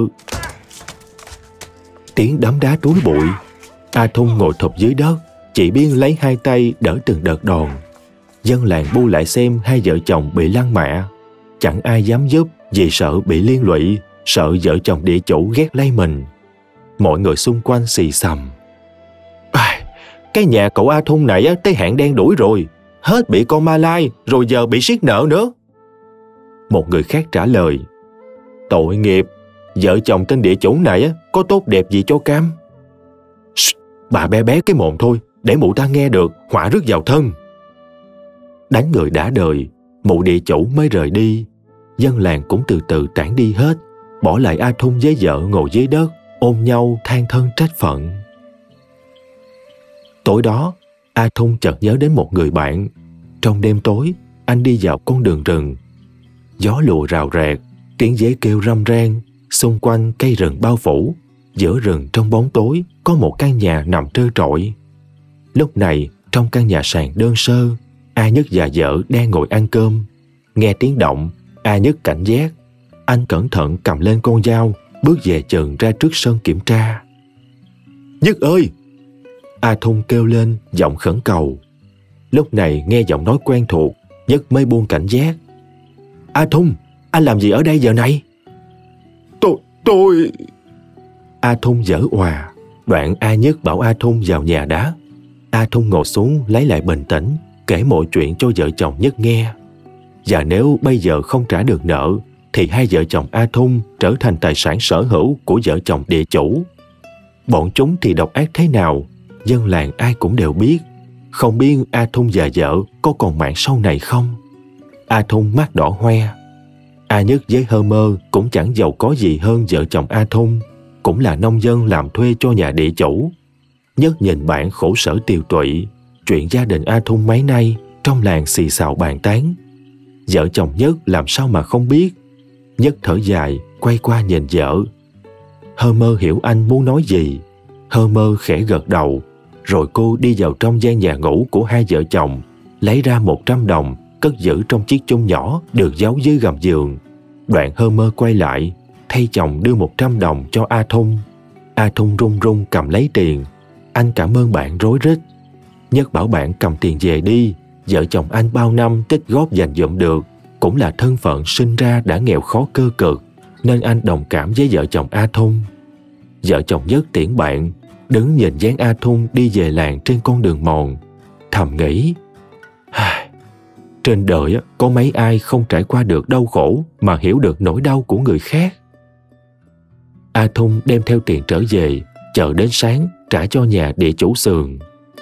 Tiếng đấm đá túi bụi. A Thung ngồi thụp dưới đất, chỉ biết lấy 2 tay đỡ từng đợt đòn. Dân làng bu lại xem hai vợ chồng bị lăng mạ. Chẳng ai dám giúp vì sợ bị liên lụy, sợ vợ chồng địa chủ ghét lấy mình. Mọi người xung quanh xì xầm: Cái nhà cậu A Thung này tới hạn đen đuổi rồi, hết bị con Ma Lai rồi giờ bị siết nợ nữa. Một người khác trả lời: Tội nghiệp, vợ chồng tên địa chủ này có tốt đẹp gì cho cam. Bà bé bé cái mồm thôi, để mụ ta nghe được, họa rước vào thân. Đánh người đã đời, mụ địa chủ mới rời đi. Dân làng cũng từ từ tản đi hết, bỏ lại A Thung với vợ ngồi dưới đất, ôm nhau than thân trách phận. Tối đó, A Thung chợt nhớ đến một người bạn. Trong đêm tối, anh đi vào con đường rừng. Gió lùa rào rạc, tiếng dế kêu râm ran, xung quanh cây rừng bao phủ. Giữa rừng trong bóng tối có một căn nhà nằm trơ trọi. Lúc này, trong căn nhà sàn đơn sơ, A Nhất và vợ đang ngồi ăn cơm. Nghe tiếng động, A Nhất cảnh giác. Anh cẩn thận cầm lên con dao, bước về chừng ra trước sân kiểm tra. Nhất ơi! A Thung kêu lên, giọng khẩn cầu. Lúc này nghe giọng nói quen thuộc, Nhất mới buông cảnh giác. A Thung, anh làm gì ở đây giờ này? Tôi... A Thung giở òa. Đoạn A Nhất bảo A Thung vào nhà đã. A Thung ngồi xuống lấy lại bình tĩnh, kể mọi chuyện cho vợ chồng Nhất nghe. Và nếu bây giờ không trả được nợ, thì hai vợ chồng A Thung trở thành tài sản sở hữu của vợ chồng địa chủ. Bọn chúng thì độc ác thế nào, dân làng ai cũng đều biết. Không biết A Thung và vợ có còn mạng sau này không? A Thung mắt đỏ hoe. A Nhất với Homer cũng chẳng giàu có gì hơn vợ chồng A Thung, cũng là nông dân làm thuê cho nhà địa chủ. Nhất nhìn bạn khổ sở tiều tụy, chuyện gia đình A Thung mấy nay trong làng xì xào bàn tán. Vợ chồng Nhất làm sao mà không biết. Nhất thở dài, quay qua nhìn vợ. Homer hiểu anh muốn nói gì. Homer khẽ gật đầu, rồi cô đi vào trong gian nhà ngủ của hai vợ chồng, lấy ra 100 đồng, cất giữ trong chiếc chum nhỏ được giấu dưới gầm giường. Đoạn Homer quay lại, thay chồng đưa 100 đồng cho A Thung. A Thung run run cầm lấy tiền. Anh cảm ơn bạn rối rít. Nhất bảo bạn cầm tiền về đi, vợ chồng anh bao năm tích góp dành dụm được, cũng là thân phận sinh ra đã nghèo khó cơ cực, nên anh đồng cảm với vợ chồng A Thung. Vợ chồng Nhất tiễn bạn, đứng nhìn dáng A Thung đi về làng trên con đường mòn, thầm nghĩ: trên đời có mấy ai không trải qua được đau khổ mà hiểu được nỗi đau của người khác. A Thung đem theo tiền trở về, chờ đến sáng trả cho nhà địa chủ xưởng.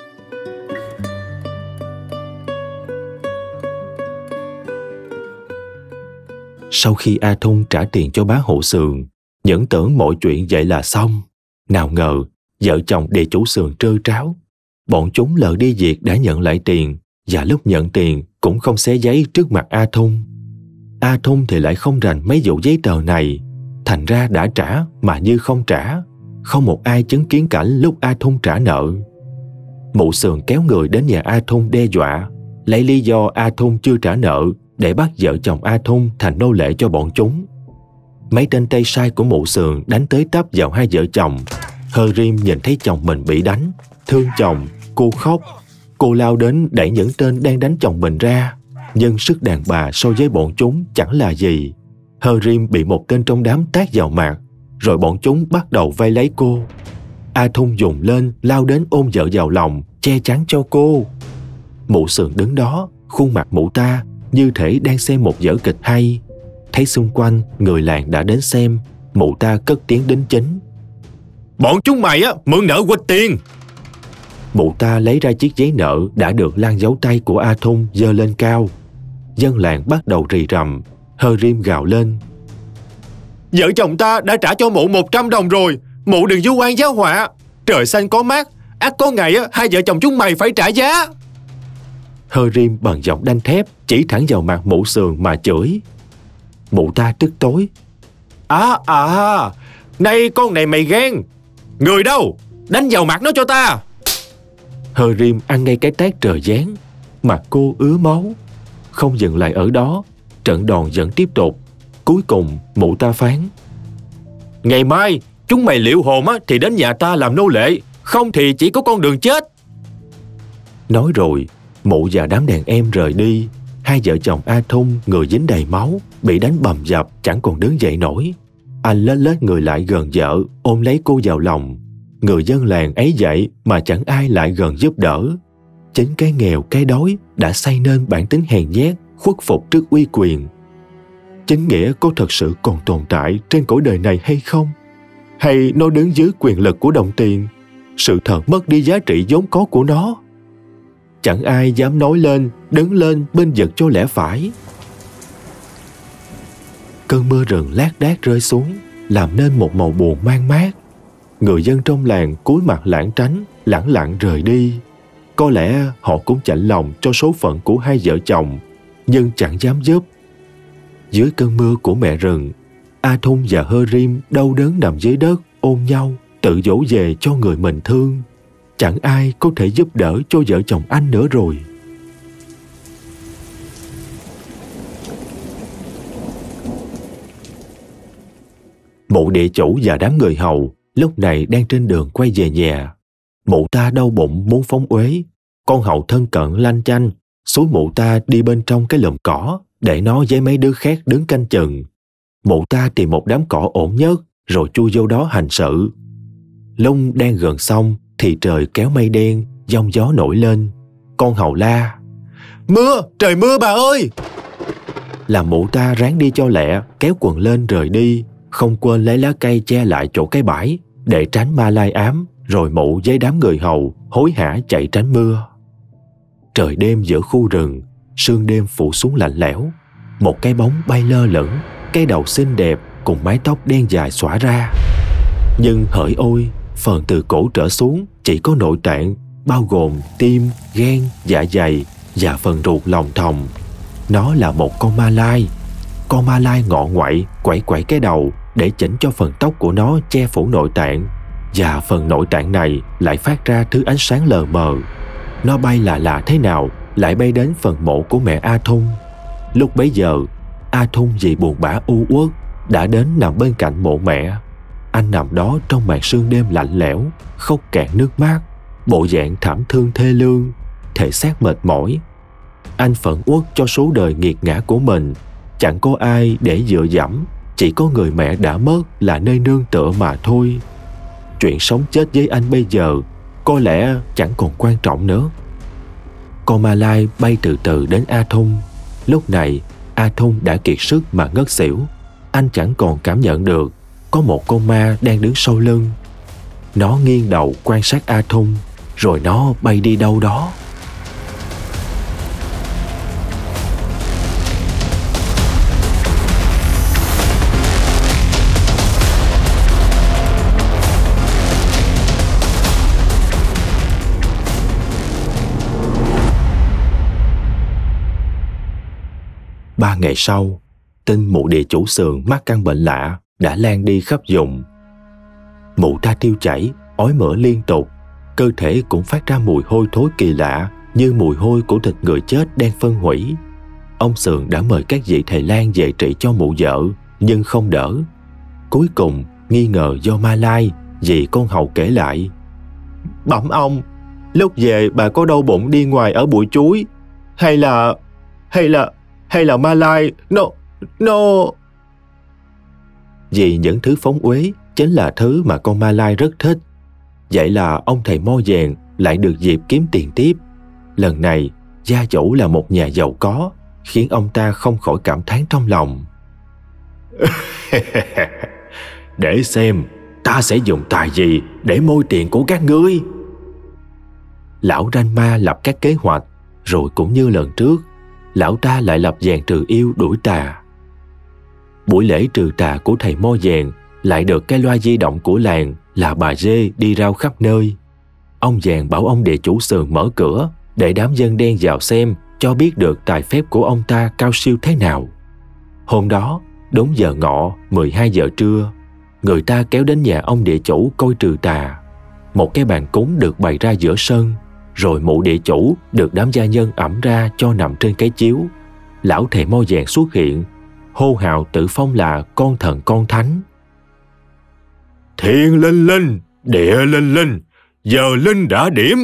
Sau khi A Thung trả tiền cho bá hộ xưởng, những tưởng mọi chuyện vậy là xong. Nào ngờ, vợ chồng địa chủ xưởng trơ tráo. Bọn chúng lờ đi việc đã nhận lại tiền, và lúc nhận tiền cũng không xé giấy trước mặt A Thung. A Thung thì lại không rành mấy vụ giấy tờ này, thành ra đã trả mà như không trả. Không một ai chứng kiến cảnh lúc A Thung trả nợ. Mụ xưởng kéo người đến nhà A Thung đe dọa, lấy lý do A Thung chưa trả nợ để bắt vợ chồng A Thung thành nô lệ cho bọn chúng. Mấy tên tay sai của mụ xưởng đánh tới tấp vào hai vợ chồng. Hơ-rim nhìn thấy chồng mình bị đánh, thương chồng, cô khóc. Cô lao đến đẩy những tên đang đánh chồng mình ra, nhưng sức đàn bà so với bọn chúng chẳng là gì. Hơ-rim bị một tên trong đám tát vào mặt, rồi bọn chúng bắt đầu vây lấy cô. A Thung dùng lên lao đến ôm vợ vào lòng, che chắn cho cô. Mụ xưởng đứng đó, khuôn mặt mụ ta như thể đang xem một vở kịch hay. Thấy xung quanh người làng đã đến xem, mụ ta cất tiếng đính chính: Bọn chúng mày mượn nợ quỵt tiền. Mụ ta lấy ra chiếc giấy nợ đã được Lan dấu tay của A Thung giơ lên cao. Dân làng bắt đầu rì rầm. Hơ-rim gào lên: Vợ chồng ta đã trả cho mụ 100 đồng rồi. Mụ đừng vu oan giáo họa. Trời xanh có mát, ắt có ngày hai vợ chồng chúng mày phải trả giá. Hơ-rim bằng giọng đanh thép chỉ thẳng vào mặt mụ xưởng mà chửi. Mụ ta tức tối: Này con này mày ghen. Người đâu? Đánh vào mặt nó cho ta. Hơ-rim ăn ngay cái tát trời giáng. Mặt cô ứa máu. Không dừng lại ở đó, trận đòn vẫn tiếp tục. Cuối cùng mụ ta phán: Ngày mai chúng mày liệu hồn thì đến nhà ta làm nô lệ, không thì chỉ có con đường chết. Nói rồi, mụ và đám đàn em rời đi. Hai vợ chồng A Thung người dính đầy máu, bị đánh bầm dập chẳng còn đứng dậy nổi. Anh lết lết người lại gần vợ, ôm lấy cô vào lòng. Người dân làng ấy vậy mà chẳng ai lại gần giúp đỡ. Chính cái nghèo cái đói đã xây nên bản tính hèn nhát, khuất phục trước uy quyền. Chính nghĩa có thật sự còn tồn tại trên cõi đời này hay không? Hay nó đứng dưới quyền lực của đồng tiền? Sự thật mất đi giá trị vốn có của nó. Chẳng ai dám nói lên, đứng lên bên vực cho lẽ phải. Cơn mưa rừng lác đác rơi xuống, làm nên một màu buồn man mát. Người dân trong làng cúi mặt lảng tránh, lẳng lặng rời đi. Có lẽ họ cũng chạnh lòng cho số phận của hai vợ chồng, nhưng chẳng dám giúp. Dưới cơn mưa của mẹ rừng, A Thung và Hơ-rim đau đớn nằm dưới đất ôm nhau, tự dỗ về cho người mình thương. Chẳng ai có thể giúp đỡ cho vợ chồng anh nữa rồi. Mụ địa chủ và đám người hầu lúc này đang trên đường quay về nhà. Mụ ta đau bụng muốn phóng uế. Con hầu thân cận lanh chanh xúi mụ ta đi bên trong cái lùm cỏ để nó với mấy đứa khác đứng canh chừng. Mụ ta tìm một đám cỏ ổn nhất rồi chui vô đó hành sự. Lúc đang gần xong thì trời kéo mây đen, giông gió nổi lên. Con hầu la: Mưa, trời mưa bà ơi! Làm mụ ta ráng đi cho lẹ, kéo quần lên rời đi, không quên lấy lá cây che lại chỗ cái bãi để tránh ma lai ám. Rồi mụ với đám người hầu hối hả chạy tránh mưa. Trời đêm giữa khu rừng, sương đêm phủ xuống lạnh lẽo. Một cái bóng bay lơ lửng, cái đầu xinh đẹp cùng mái tóc đen dài xõa ra. Nhưng hỡi ôi, phần từ cổ trở xuống chỉ có nội tạng, bao gồm tim, gan, dạ dày và phần ruột lòng thòng. Nó là một con ma lai. Con ma lai ngọ ngoại quẩy quẩy cái đầu để chỉnh cho phần tóc của nó che phủ nội tạng. Và phần nội tạng này lại phát ra thứ ánh sáng lờ mờ. Nó bay lạ thế nào lại bay đến phần mộ của mẹ A Thung. Lúc bấy giờ, A Thung vì buồn bã u uất đã đến nằm bên cạnh mộ mẹ. Anh nằm đó trong màn sương đêm lạnh lẽo, khóc cạn nước mắt, bộ dạng thảm thương thê lương, thể xác mệt mỏi. Anh phẫn uất cho số đời nghiệt ngã của mình. Chẳng có ai để dựa dẫm, chỉ có người mẹ đã mất là nơi nương tựa mà thôi. Chuyện sống chết với anh bây giờ có lẽ chẳng còn quan trọng nữa. Con ma lai bay từ từ đến A Thung. Lúc này A Thung đã kiệt sức mà ngất xỉu. Anh chẳng còn cảm nhận được có một con ma đang đứng sau lưng. Nó nghiêng đầu quan sát A Thung, rồi nó bay đi đâu đó. Ba ngày sau, tin mụ địa chủ sườn mắc căn bệnh lạ đã lan đi khắp vùng. Mụ ta tiêu chảy, ói mửa liên tục, cơ thể cũng phát ra mùi hôi thối kỳ lạ như mùi hôi của thịt người chết đang phân hủy. Ông sườn đã mời các vị thầy lang về trị cho mụ vợ, nhưng không đỡ. Cuối cùng nghi ngờ do ma lai, vì con hầu kể lại: "Bẩm ông, lúc về bà có đau bụng đi ngoài ở bụi chuối, hay là ma lai nó Vì những thứ phóng uế chính là thứ mà con ma lai rất thích. Vậy là ông thầy mo vàng lại được dịp kiếm tiền tiếp. Lần này gia chủ là một nhà giàu có, khiến ông ta không khỏi cảm thán trong lòng. Để xem ta sẽ dùng tài gì để môi tiền của các ngươi. Lão Ranh Ma lập các kế hoạch, rồi cũng như lần trước, lão ta lại lập dàn trừ yêu đuổi tà. Buổi lễ trừ tà của thầy mo vàng lại được cái loa di động của làng là bà Dê đi rao khắp nơi. Ông vàng bảo ông địa chủ sườn mở cửa để đám dân đen vào xem, cho biết được tài phép của ông ta cao siêu thế nào. Hôm đó, đúng giờ ngọ 12 giờ trưa, người ta kéo đến nhà ông địa chủ coi trừ tà. Một cái bàn cúng được bày ra giữa sân, rồi mụ địa chủ được đám gia nhân ẵm ra cho nằm trên cái chiếu. Lão thầy mo vàng xuất hiện, hô hào tự phong là con thần con thánh. Thiên linh linh, địa linh linh, giờ linh đã điểm.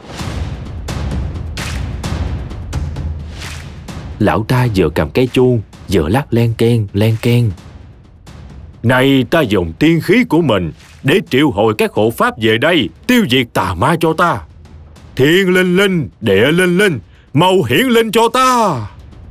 Lão ta vừa cầm cái chuông, vừa lắc len keng len keng. Này, ta dùng tiên khí của mình để triệu hồi các hộ pháp về đây tiêu diệt tà ma cho ta. Thiên linh linh, địa linh linh, mau hiển linh cho ta.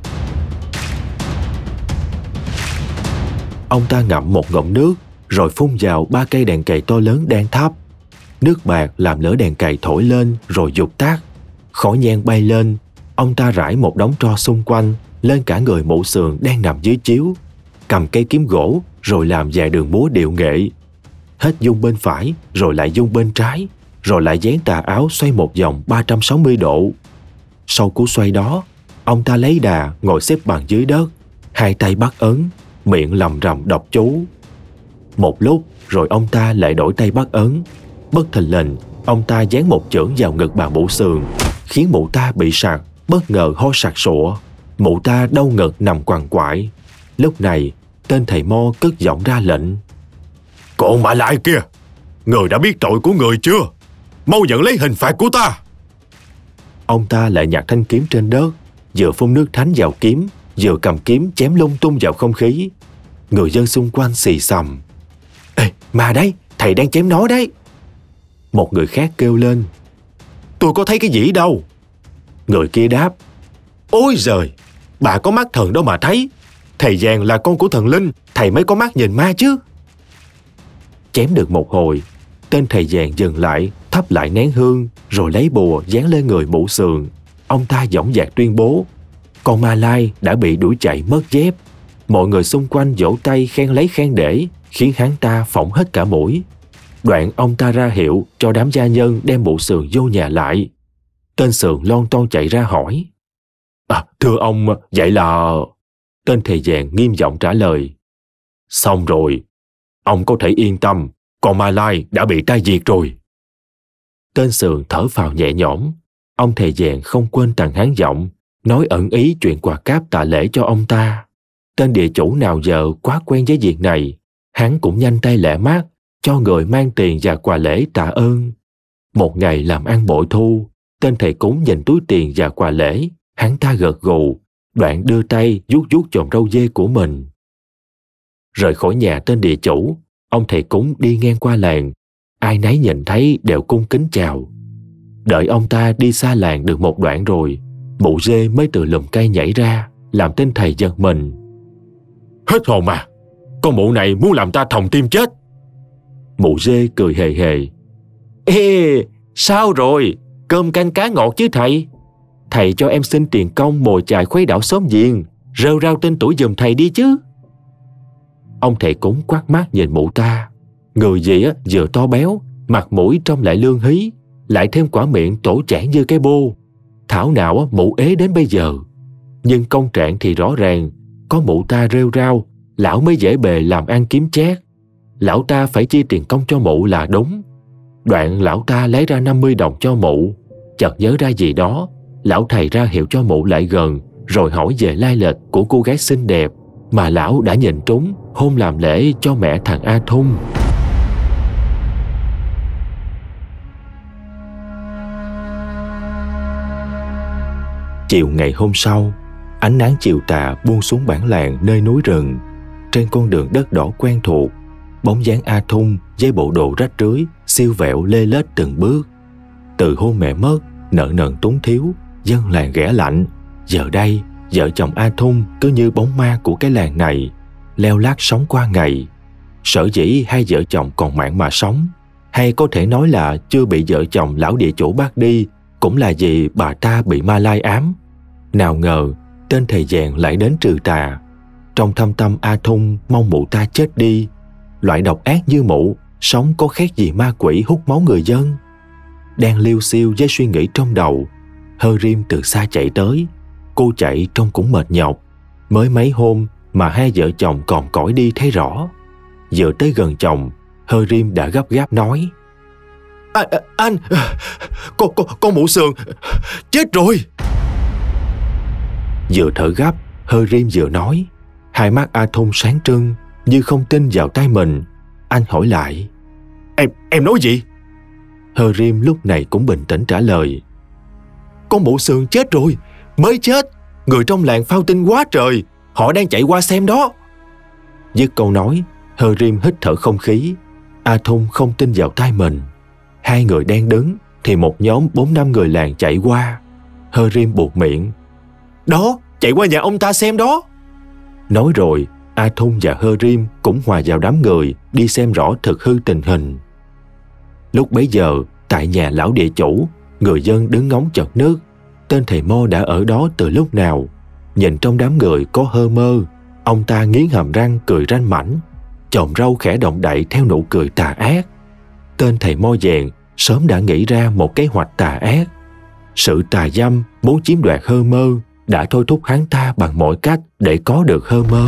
Ông ta ngậm một ngụm nước, rồi phun vào 3 cây đèn cầy to lớn đang thắp. Nước bạc làm lửa đèn cầy thổi lên rồi vụt tắt. Khói nhang bay lên. Ông ta rải một đống tro xung quanh lên cả người mụ sườn đang nằm dưới chiếu, cầm cây kiếm gỗ rồi làm vài đường múa điệu nghệ. Hết dung bên phải rồi lại dung bên trái, rồi lại dán tà áo xoay một vòng 360 độ. Sau cú xoay đó, ông ta lấy đà ngồi xếp bằng dưới đất, hai tay bắt ấn, miệng lầm rầm đọc chú. Một lúc rồi ông ta lại đổi tay bắt ấn. Bất thình lình, ông ta giáng một chưởng vào ngực bà mụ sườn, khiến mụ ta bị sặc, bất ngờ ho sặc sụa. Mụ ta đau ngực nằm quằn quại. Lúc này, tên thầy mo cất giọng ra lệnh: Con ma lai kia, người đã biết tội của người chưa? Mau nhận lấy hình phạt của ta. Ông ta lại nhặt thanh kiếm trên đất, vừa phun nước thánh vào kiếm, vừa cầm kiếm chém lung tung vào không khí. Người dân xung quanh xì xầm: Ê, ma đấy, thầy đang chém nó đấy. Một người khác kêu lên: Tôi có thấy cái gì đâu. Người kia đáp: Ôi giời, bà có mắt thần đâu mà thấy. Thầy vàng là con của thần linh, thầy mới có mắt nhìn ma chứ. Chém được một hồi, tên thầy vàng dừng lại, thắp lại nén hương, rồi lấy bùa dán lên người mụ sườn. Ông ta dõng dạc tuyên bố con ma lai đã bị đuổi chạy mất dép. Mọi người xung quanh vỗ tay khen lấy khen để, khiến hắn ta phỏng hết cả mũi. Đoạn ông ta ra hiệu cho đám gia nhân đem mụ sườn vô nhà lại. Tên sườn lon ton chạy ra hỏi: Thưa ông, vậy là... Tên thầy vàng nghiêm giọng trả lời: Xong rồi, ông có thể yên tâm, con ma lai đã bị ta diệt rồi. Tên sườn thở phào nhẹ nhõm. Ông thầy vàng không quên tặng hắn giọng, nói ẩn ý chuyện quà cáp tạ lễ cho ông ta. Tên địa chủ nào giờ quá quen với việc này, hắn cũng nhanh tay lẹ mắt, cho người mang tiền và quà lễ tạ ơn. Một ngày làm ăn bội thu, tên thầy cúng nhìn túi tiền và quà lễ, Hắn ta gật gù, đoạn đưa tay vuốt vuốt chòm râu dê của mình. Rời khỏi nhà tên địa chủ, ông thầy cúng đi ngang qua làng. Ai nấy nhìn thấy đều cung kính chào. Đợi ông ta đi xa làng được một đoạn rồi, mụ dê mới từ lùm cây nhảy ra, làm tên thầy giật mình. Hết hồn à! Con mụ này muốn làm ta thòng tim chết. Mụ dê cười hề hề. Ê, sao rồi? Cơm canh cá ngọt chứ thầy? Thầy cho em xin tiền công mồi chài khuấy đảo xóm giềng, rêu rao tên tuổi giùm thầy đi chứ. Ông thầy cúng quát mắt nhìn mụ ta. Người gì á vừa to béo, mặt mũi trông lại lương hí, lại thêm quả miệng tổ chảng như cái bô. Thảo nào á mụ ế đến bây giờ. Nhưng công trạng thì rõ ràng, có mụ ta rêu rao, lão mới dễ bề làm ăn kiếm chác. Lão ta phải chi tiền công cho mụ là đúng. Đoạn lão ta lấy ra 50 đồng cho mụ. Chợt nhớ ra gì đó, lão thầy ra hiệu cho mụ lại gần, rồi hỏi về lai lịch của cô gái xinh đẹp mà lão đã nhìn trúng hôm làm lễ cho mẹ thằng A Thung. Chiều ngày hôm sau, ánh nắng chiều tà buông xuống bản làng nơi núi rừng. Trên con đường đất đỏ quen thuộc, bóng dáng A Thung với bộ đồ rách rưới siêu vẹo lê lết từng bước. Từ hôm mẹ mất, nợ nần túng thiếu, dân làng ghẻ lạnh. Giờ đây, vợ chồng A Thung cứ như bóng ma của cái làng này, leo lát sống qua ngày. Sở dĩ hai vợ chồng còn mạng mà sống, hay có thể nói là chưa bị vợ chồng lão địa chủ bắt đi, cũng là vì bà ta bị ma lai ám. Nào ngờ, tên thầy vàng lại đến trừ tà. Trong thâm tâm A Thung mong mụ ta chết đi. Loại độc ác như mụ, sống có khác gì ma quỷ hút máu người dân. Đang liêu xiêu với suy nghĩ trong đầu, Hơ-rim từ xa chạy tới. Cô chạy trông cũng mệt nhọc. Mới mấy hôm mà hai vợ chồng còn cõi đi thấy rõ. Vừa tới gần chồng, Hơ-rim đã gấp gáp nói: Anh, con mụ sườn chết rồi. Vừa thở gấp, Hơ-rim vừa nói. Hai mắt A Thung sáng trưng, như không tin vào tai mình. Anh hỏi lại: Em nói gì? Hơ-rim lúc này cũng bình tĩnh trả lời: Con mụ sườn chết rồi, mới chết. Người trong làng phao tin quá trời, họ đang chạy qua xem đó. Dứt câu nói, Hơ-rim hít thở không khí. A Thung không tin vào tai mình. Hai người đang đứng thì một nhóm 4-5 người làng chạy qua. Hơ-rim buột miệng: Đó, chạy qua nhà ông ta xem đó. Nói rồi, A Thung và Hơ-rim cũng hòa vào đám người đi xem rõ thực hư tình hình. Lúc bấy giờ, tại nhà lão địa chủ, người dân đứng ngóng chật nước. Tên thầy Mo đã ở đó từ lúc nào. Nhìn trong đám người có Hơ Mơ, ông ta nghiến hàm răng cười ranh mãnh, chòm râu khẽ động đậy theo nụ cười tà ác. Tên thầy Mo vàng sớm đã nghĩ ra một kế hoạch tà ác. Sự tà dâm muốn chiếm đoạt Hơ Mơ đã thôi thúc hắn ta bằng mọi cách để có được Hơ Mơ.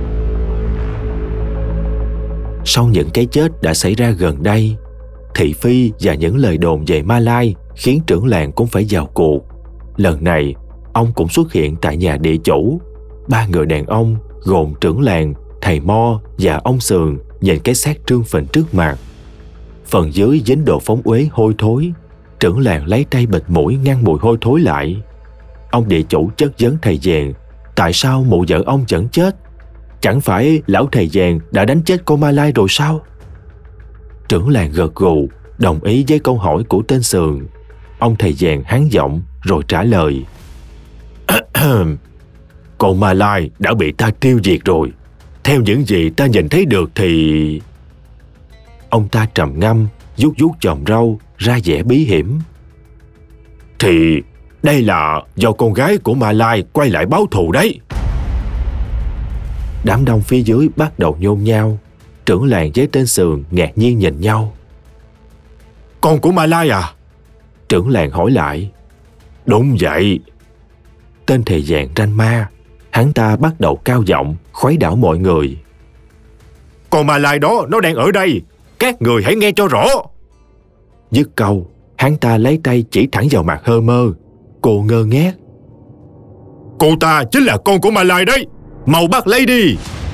Sau những cái chết đã xảy ra gần đây, thị phi và những lời đồn về Ma Lai khiến trưởng làng cũng phải vào cuộc. Lần này, ông cũng xuất hiện tại nhà địa chủ. 3 người đàn ông gồm trưởng làng, thầy Mo và ông Sườn nhìn cái xác trương phình trước mặt. Phần dưới dính đồ phóng uế hôi thối. Trưởng làng lấy tay bịt mũi ngăn mùi hôi thối lại. Ông địa chủ chất vấn thầy vàng: Tại sao mụ vợ ông vẫn chết? Chẳng phải lão thầy vàng đã đánh chết con Ma Lai rồi sao? Trưởng làng gật gù, đồng ý với câu hỏi của tên Sườn. Ông thầy vàng hắng giọng rồi trả lời: Con Ma Lai đã bị ta tiêu diệt rồi. Theo những gì ta nhìn thấy được thì... Ông ta trầm ngâm, vuốt vuốt chòm râu, ra vẻ bí hiểm. Thì đây là do con gái của Ma Lai quay lại báo thù đấy. Đám đông phía dưới bắt đầu nhôn nhao. Trưởng làng với tên Sườn ngạc nhiên nhìn nhau. Con của Ma Lai à? Trưởng làng hỏi lại. Đúng vậy. Tên thầy vàng ranh ma. Hắn ta bắt đầu cao giọng khuấy đảo mọi người. Con Ma Lai đó nó đang ở đây. Các người hãy nghe cho rõ. Dứt câu, hắn ta lấy tay chỉ thẳng vào mặt Hơ Mơ. Cô ngơ ngác. Cô ta chính là con của Ma Lai đấy. Mau bắt lấy đi.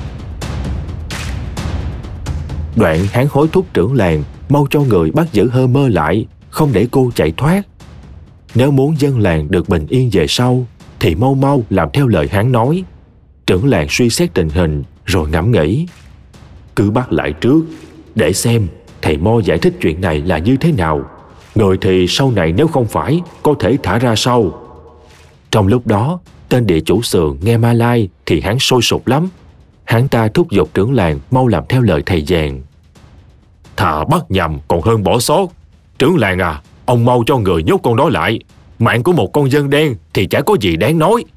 Đoạn hắn hối thúc trưởng làng mau cho người bắt giữ Hơ Mơ lại, không để cô chạy thoát. Nếu muốn dân làng được bình yên về sau, thì mau mau làm theo lời hắn nói. Trưởng làng suy xét tình hình rồi ngẫm nghĩ. Cứ bắt lại trước, để xem thầy Mo giải thích chuyện này là như thế nào. Người thì sau này nếu không phải, có thể thả ra sau. Trong lúc đó, tên địa chủ sườn nghe ma lai thì hắn sôi sục lắm. Hắn ta thúc giục trưởng làng mau làm theo lời thầy vàng. Thà bắt nhầm còn hơn bỏ sót. Trưởng làng à, ông mau cho người nhốt con đó lại. Mạng của một con dân đen thì chả có gì đáng nói.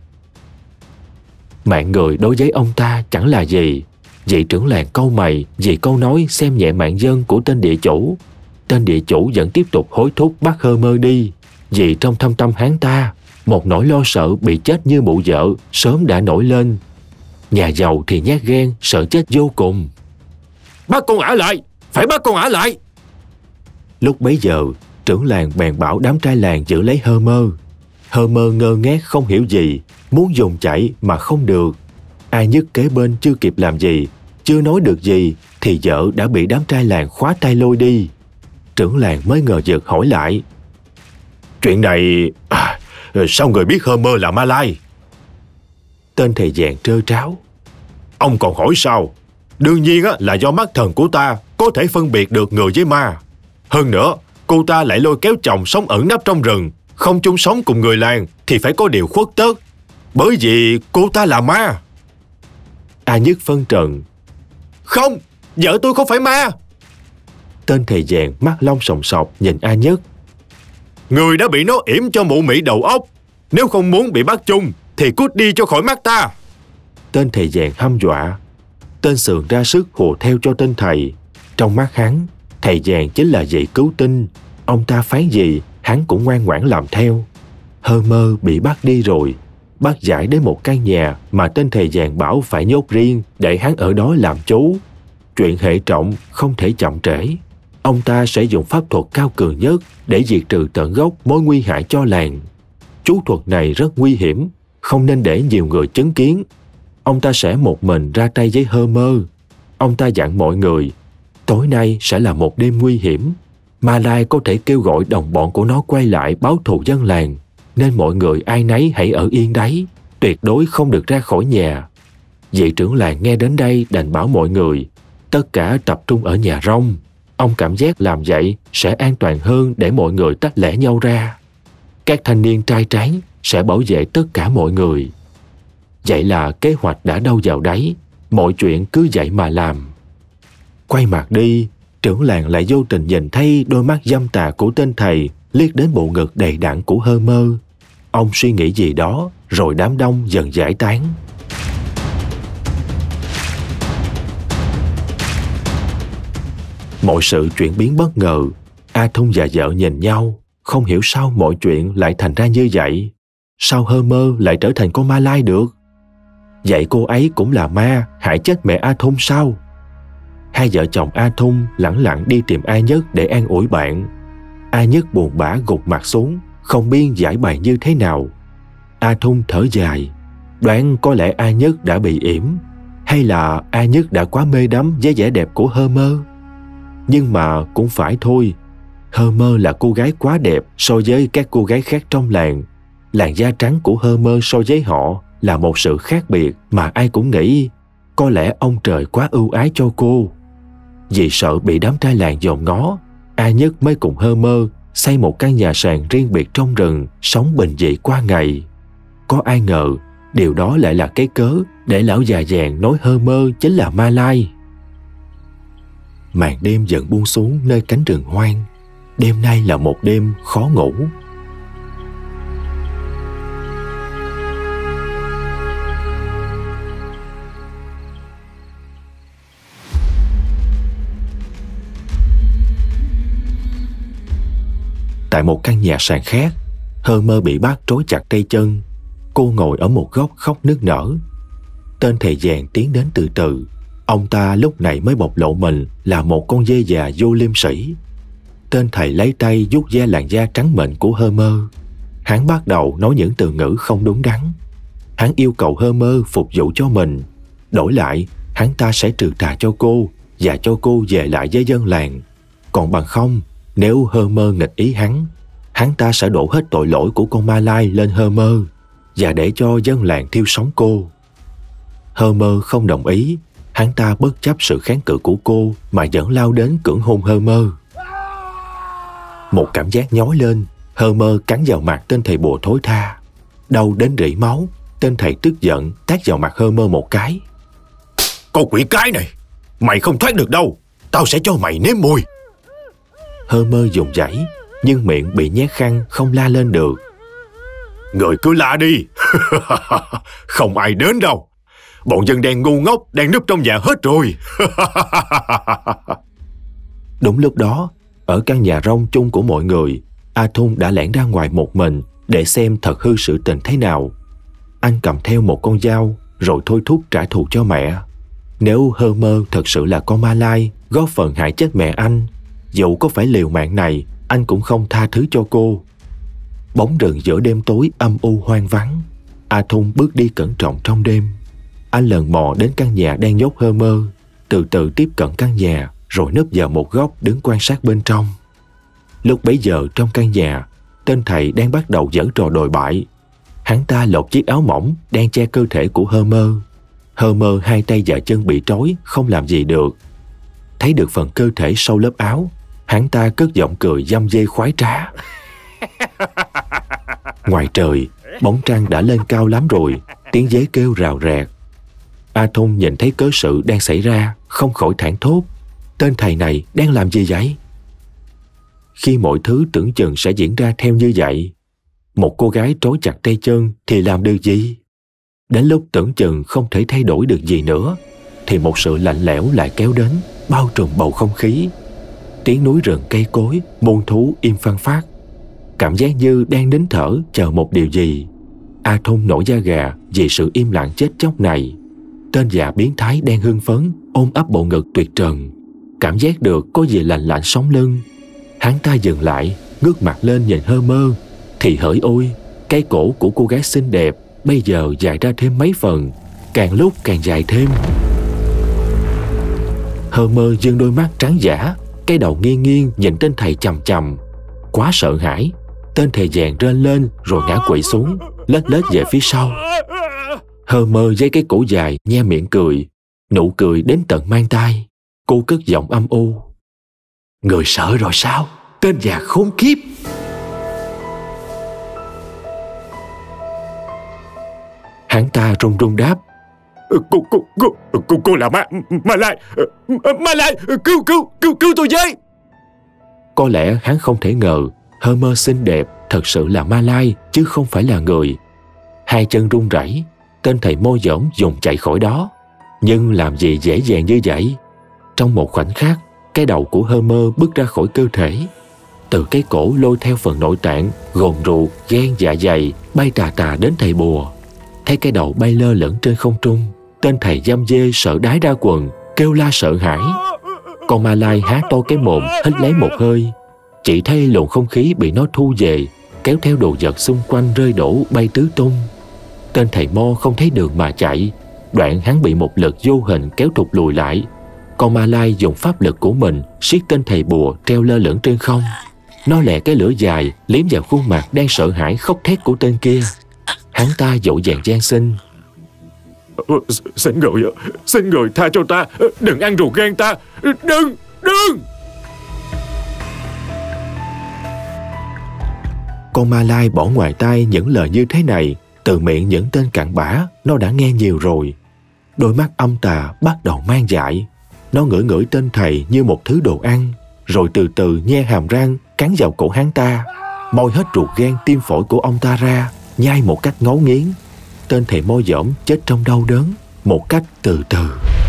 Mạng người đối với ông ta chẳng là gì. Vị trưởng làng cau mày vì câu nói xem nhẹ mạng dân của tên địa chủ. Tên địa chủ vẫn tiếp tục hối thúc bắt Homer đi, vì trong thâm tâm hắn ta, một nỗi lo sợ bị chết như mụ vợ sớm đã nổi lên. Nhà giàu thì nhát gan, sợ chết vô cùng. Bắt con ả lại! Phải bắt con ả lại! Lúc bấy giờ, trưởng làng bèn bảo đám trai làng giữ lấy Homer. Homer ngơ ngác không hiểu gì, muốn dùng chạy mà không được. Ai nhất kế bên chưa kịp làm gì, chưa nói được gì, thì vợ đã bị đám trai làng khóa tay lôi đi. Trưởng làng mới ngờ vực hỏi lại. Chuyện này... sao người biết Homer là ma lai? Tên thầy vàng trơ tráo. Ông còn hỏi sao? Đương nhiên là do mắt thần của ta có thể phân biệt được người với ma. Hơn nữa, cô ta lại lôi kéo chồng sống ẩn nấp trong rừng, không chung sống cùng người làng thì phải có điều khuất tất. Bởi vì cô ta là ma. A Nhất phân trần. Không, vợ tôi không phải ma. Tên thầy vàng mắt long sòng sọc nhìn A Nhất. Người đã bị nó yểm cho mụ mị đầu óc. Nếu không muốn bị bắt chung thì cút đi cho khỏi mắt ta. Tên thầy vàng hăm dọa. Tên sườn ra sức hùa theo cho tên thầy. Trong mắt hắn, thầy vàng chính là vị cứu tinh. Ông ta phán gì, hắn cũng ngoan ngoãn làm theo. Homer bị bắt đi rồi, bắt giải đến một căn nhà mà tên thầy vàng bảo phải nhốt riêng để hắn ở đó làm chú. Chuyện hệ trọng không thể chậm trễ. Ông ta sẽ dùng pháp thuật cao cường nhất để diệt trừ tận gốc mối nguy hại cho làng. Chú thuật này rất nguy hiểm, không nên để nhiều người chứng kiến. Ông ta sẽ một mình ra tay với Homer. Ông ta dặn mọi người, tối nay sẽ là một đêm nguy hiểm. Ma lai có thể kêu gọi đồng bọn của nó quay lại báo thù dân làng, nên mọi người ai nấy hãy ở yên đấy, tuyệt đối không được ra khỏi nhà. Vị trưởng làng nghe đến đây đành bảo mọi người tất cả tập trung ở nhà rông. Ông cảm giác làm vậy sẽ an toàn hơn để mọi người tách lẻ nhau ra. Các thanh niên trai tráng sẽ bảo vệ tất cả mọi người. Vậy là kế hoạch đã đâu vào đấy, mọi chuyện cứ vậy mà làm. Quay mặt đi, trưởng làng lại vô tình nhìn thấy đôi mắt dâm tà của tên thầy liếc đến bộ ngực đầy đặn của Homer. Ông suy nghĩ gì đó, rồi đám đông dần giải tán. Mọi sự chuyển biến bất ngờ. A Thung và vợ nhìn nhau, không hiểu sao mọi chuyện lại thành ra như vậy. Sao Homer lại trở thành con ma lai được? Vậy cô ấy cũng là ma hại chết mẹ A Thung sao? Hai vợ chồng A Thung lẳng lặng đi tìm A Nhất để an ủi bạn. A Nhất buồn bã gục mặt xuống, không biết giải bày như thế nào. A Thung thở dài, đoán có lẽ A Nhất đã bị yểm, hay là A Nhất đã quá mê đắm với vẻ đẹp của Homer. Nhưng mà cũng phải thôi, Homer là cô gái quá đẹp so với các cô gái khác trong làng. Làn da trắng của Homer so với họ là một sự khác biệt mà ai cũng nghĩ có lẽ ông trời quá ưu ái cho cô. Vì sợ bị đám trai làng dòm ngó, A Nhất mới cùng Homer xây một căn nhà sàn riêng biệt trong rừng, sống bình dị qua ngày. Có ai ngờ điều đó lại là cái cớ để lão già vàng nói Homer chính là ma lai. Màn đêm dần buông xuống nơi cánh rừng hoang. Đêm nay là một đêm khó ngủ. Tại một căn nhà sàn khác, Homer bị bắt trói chặt tay chân. Cô ngồi ở một góc khóc nức nở. Tên thầy vàng tiến đến từ từ. Ông ta lúc này mới bộc lộ mình là một con dê già vô liêm sỉ. Tên thầy lấy tay vuốt ve làn da trắng mịn của Homer. Hắn bắt đầu nói những từ ngữ không đúng đắn. Hắn yêu cầu Homer phục vụ cho mình. Đổi lại, hắn ta sẽ trừ tà cho cô và cho cô về lại với dân làng. Còn bằng không, nếu Homer nghịch ý hắn ta sẽ đổ hết tội lỗi của con ma lai lên Homer. và để cho dân làng thiêu sống cô. Homer không đồng ý. Hắn ta bất chấp sự kháng cự của cô mà vẫn lao đến cưỡng hôn Homer. Một cảm giác nhói lên, Homer cắn vào mặt tên thầy bùa thối tha. Đau đến rỉ máu, tên thầy tức giận tát vào mặt Homer một cái. Con quỷ cái này, mày không thoát được đâu, tao sẽ cho mày nếm mùi. Homer dùng dãy, nhưng miệng bị nhét khăn không la lên được. Người cứ la đi. Không ai đến đâu. Bọn dân đen ngu ngốc đang núp trong nhà hết rồi. Đúng lúc đó, ở căn nhà rông chung của mọi người, Athun đã lẻn ra ngoài một mình để xem thật hư sự tình thế nào. Anh cầm theo một con dao rồi thôi thúc trả thù cho mẹ. Nếu Homer thật sự là con ma lai góp phần hại chết mẹ anh, dù có phải liều mạng này, anh cũng không tha thứ cho cô. Bóng rừng giữa đêm tối âm u hoang vắng. Athun bước đi cẩn trọng trong đêm. Anh lần mò đến căn nhà đang nhốt Homer, từ từ tiếp cận căn nhà rồi núp vào một góc đứng quan sát bên trong. Lúc bấy giờ trong căn nhà, tên thầy đang bắt đầu giở trò đồi bại. Hắn ta lột chiếc áo mỏng đang che cơ thể của Homer. Homer hai tay và chân bị trói, không làm gì được. Thấy được phần cơ thể sau lớp áo, hắn ta cất giọng cười dăm dê khoái trá. Ngoài trời, bóng trăng đã lên cao lắm rồi, tiếng dế kêu rào rạt. Athun nhìn thấy cớ sự đang xảy ra, không khỏi thảng thốt. Tên thầy này đang làm gì vậy? Khi mọi thứ tưởng chừng sẽ diễn ra theo như vậy, một cô gái trói chặt tay chân thì làm được gì? Đến lúc tưởng chừng không thể thay đổi được gì nữa, thì một sự lạnh lẽo lại kéo đến, bao trùm bầu không khí. Tiếng núi rừng cây cối, muôn thú im phăng phát. Cảm giác như đang nín thở chờ một điều gì. Athun nổi da gà vì sự im lặng chết chóc này. Tên già biến thái đang hưng phấn, ôm ấp bộ ngực tuyệt trần. Cảm giác được có gì lạnh lạnh sống lưng. Hắn ta dừng lại, ngước mặt lên nhìn Homer. Thì hỡi ôi, cái cổ của cô gái xinh đẹp bây giờ dài ra thêm mấy phần, càng lúc càng dài thêm. Homer giương đôi mắt trắng dã, cái đầu nghiêng nghiêng nhìn tên thầy chằm chằm. Quá sợ hãi, tên thầy vàng rên lên rồi ngã quỵ xuống, lết lết về phía sau. Homer với cái cổ dài nhe miệng cười, nụ cười đến tận mang tai. Cô cất giọng âm u. Người sợ rồi sao? Tên già khốn kiếp! Hắn ta run run đáp. Cô là ma lai, cứu tôi với! Có lẽ hắn không thể ngờ Homer xinh đẹp thật sự là ma lai chứ không phải là người. Hai chân run rẩy, tên thầy môi dỏm dùng chạy khỏi đó. Nhưng làm gì dễ dàng như vậy? Trong một khoảnh khắc, cái đầu của Homer bước ra khỏi cơ thể. Từ cái cổ lôi theo phần nội tạng, gồm ruột, gan, dạ dày, bay tà tà đến thầy bùa. Thấy cái đầu bay lơ lửng trên không trung, tên thầy dăm dê sợ đái ra quần, kêu la sợ hãi. Con ma lai há to cái mồm, hít lấy một hơi. Chỉ thấy luồng không khí bị nó thu về, kéo theo đồ vật xung quanh rơi đổ bay tứ tung. Tên thầy mo không thấy đường mà chạy, đoạn hắn bị một lực vô hình kéo thụt lùi lại. Con ma lai dùng pháp lực của mình siết tên thầy bùa treo lơ lửng trên không. Nó lẹ cái lưỡi dài liếm vào khuôn mặt đang sợ hãi khóc thét của tên kia. Hắn ta dội vàng van xin. Xin người tha cho ta, đừng ăn ruột gan ta, đừng! Con ma lai bỏ ngoài tai những lời như thế này từ miệng những tên cặn bã nó đã nghe nhiều rồi. Đôi mắt âm tà bắt đầu mang dại. Nó ngửi ngửi tên thầy như một thứ đồ ăn, rồi từ từ nhe hàm răng cắn vào cổ hắn ta, moi hết ruột gan tim phổi của ông ta ra, nhai một cách ngấu nghiến. Tên thầy môi dỏm chết trong đau đớn, một cách từ từ.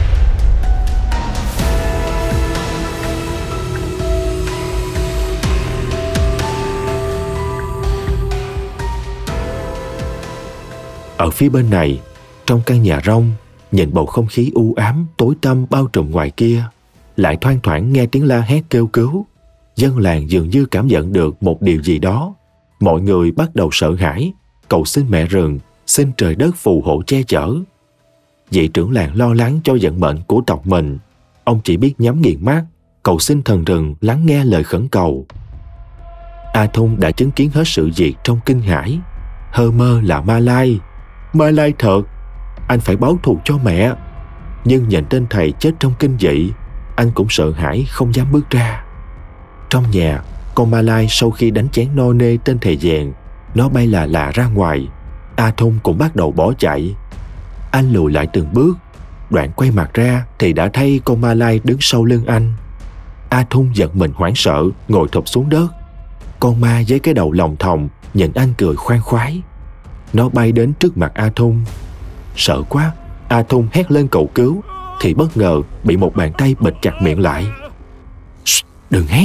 Ở phía bên này, trong căn nhà rông, nhìn bầu không khí u ám, tối tăm bao trùm ngoài kia, lại thoang thoảng nghe tiếng la hét kêu cứu. Dân làng dường như cảm nhận được một điều gì đó. Mọi người bắt đầu sợ hãi, cầu xin mẹ rừng, xin trời đất phù hộ che chở. Vị trưởng làng lo lắng cho vận mệnh của tộc mình. Ông chỉ biết nhắm nghiền mắt, cầu xin thần rừng lắng nghe lời khẩn cầu. Athun đã chứng kiến hết sự việc trong kinh hãi. Homer là Ma Lai. Ma Lai thật. Anh phải báo thù cho mẹ. Nhưng nhìn tên thầy chết trong kinh dị, anh cũng sợ hãi không dám bước ra. Trong nhà, con Ma Lai sau khi đánh chén no nê tên thầy vàng, nó bay là ra ngoài. A Thung cũng bắt đầu bỏ chạy. Anh lùi lại từng bước, đoạn quay mặt ra thì đã thấy con Ma Lai đứng sau lưng anh. A Thung giật mình hoảng sợ, ngồi thụp xuống đất. Con ma với cái đầu lồng thòng nhìn anh cười khoan khoái. Nó bay đến trước mặt A Thung. Sợ quá, A Thung hét lên cầu cứu thì bất ngờ bị một bàn tay bịt chặt miệng lại. Đừng hét.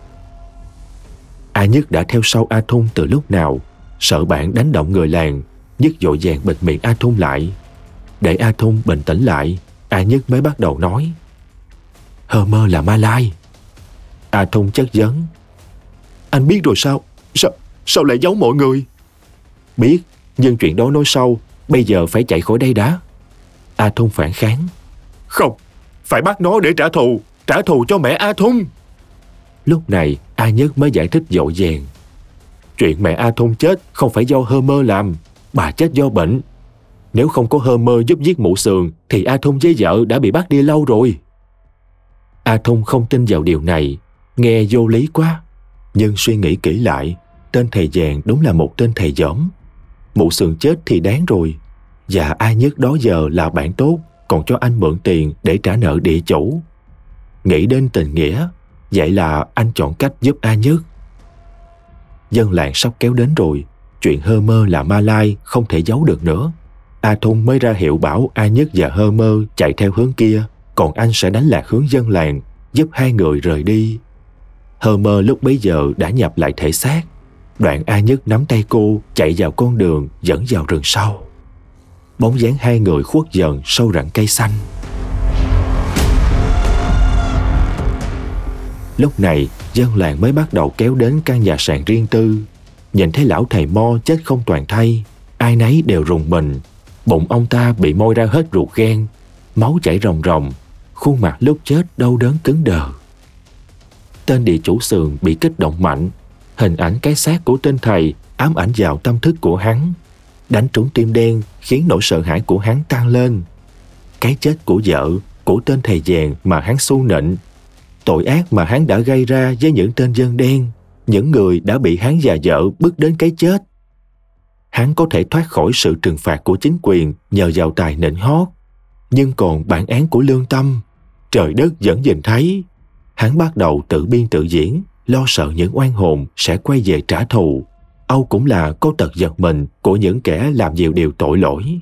A Nhất đã theo sau A Thung từ lúc nào. Sợ bạn đánh động người làng, Nhất vội vàng bịt miệng A Thung lại. Để A Thung bình tĩnh lại, A Nhất mới bắt đầu nói: Homer là Ma Lai. A Thung chất vấn: Anh biết rồi sao? Sao lại giấu mọi người? Biết, nhưng chuyện đó nói sau. Bây giờ phải chạy khỏi đây đã. A Thung phản kháng: Không, phải bắt nó để trả thù cho mẹ A Thung. Lúc này A Nhất mới giải thích vội vàng: Chuyện mẹ A Thung chết không phải do Homer làm, bà chết do bệnh. Nếu không có Homer giúp giết mụ Sườn thì A Thung với vợ đã bị bắt đi lâu rồi. A Thung không tin vào điều này, nghe vô lý quá. Nhưng suy nghĩ kỹ lại, tên thầy vàng đúng là một tên thầy dỏm. Mụ Sườn chết thì đáng rồi. Và A Nhất đó giờ là bạn tốt, còn cho anh mượn tiền để trả nợ địa chủ. Nghĩ đến tình nghĩa, vậy là anh chọn cách giúp A Nhất. Dân làng sắp kéo đến rồi, chuyện Homer là Ma Lai không thể giấu được nữa. A Thung mới ra hiệu bảo A Nhất và Homer chạy theo hướng kia, còn anh sẽ đánh lạc hướng dân làng, giúp hai người rời đi. Homer lúc bấy giờ đã nhập lại thể xác. Đoạn A Nhất nắm tay cô chạy vào con đường dẫn vào rừng sâu. Bóng dáng hai người khuất dần sau rặng cây xanh. Lúc này, dân làng mới bắt đầu kéo đến căn nhà sàn riêng tư. Nhìn thấy lão thầy Mo chết không toàn thây, ai nấy đều rùng mình. Bụng ông ta bị moi ra hết ruột gan, máu chảy ròng ròng, khuôn mặt lúc chết đau đớn cứng đờ. Tên địa chủ Sườn bị kích động mạnh. Hình ảnh cái xác của tên thầy ám ảnh vào tâm thức của hắn, đánh trúng tim đen khiến nỗi sợ hãi của hắn tăng lên. Cái chết của vợ, của tên thầy vàng mà hắn xu nịnh, tội ác mà hắn đã gây ra với những tên dân đen, những người đã bị hắn và vợ bước đến cái chết. Hắn có thể thoát khỏi sự trừng phạt của chính quyền nhờ vào tài nịnh hót, nhưng còn bản án của lương tâm, trời đất vẫn nhìn thấy. Hắn bắt đầu tự biên tự diễn, lo sợ những oan hồn sẽ quay về trả thù. Âu cũng là có tật giật mình của những kẻ làm nhiều điều tội lỗi.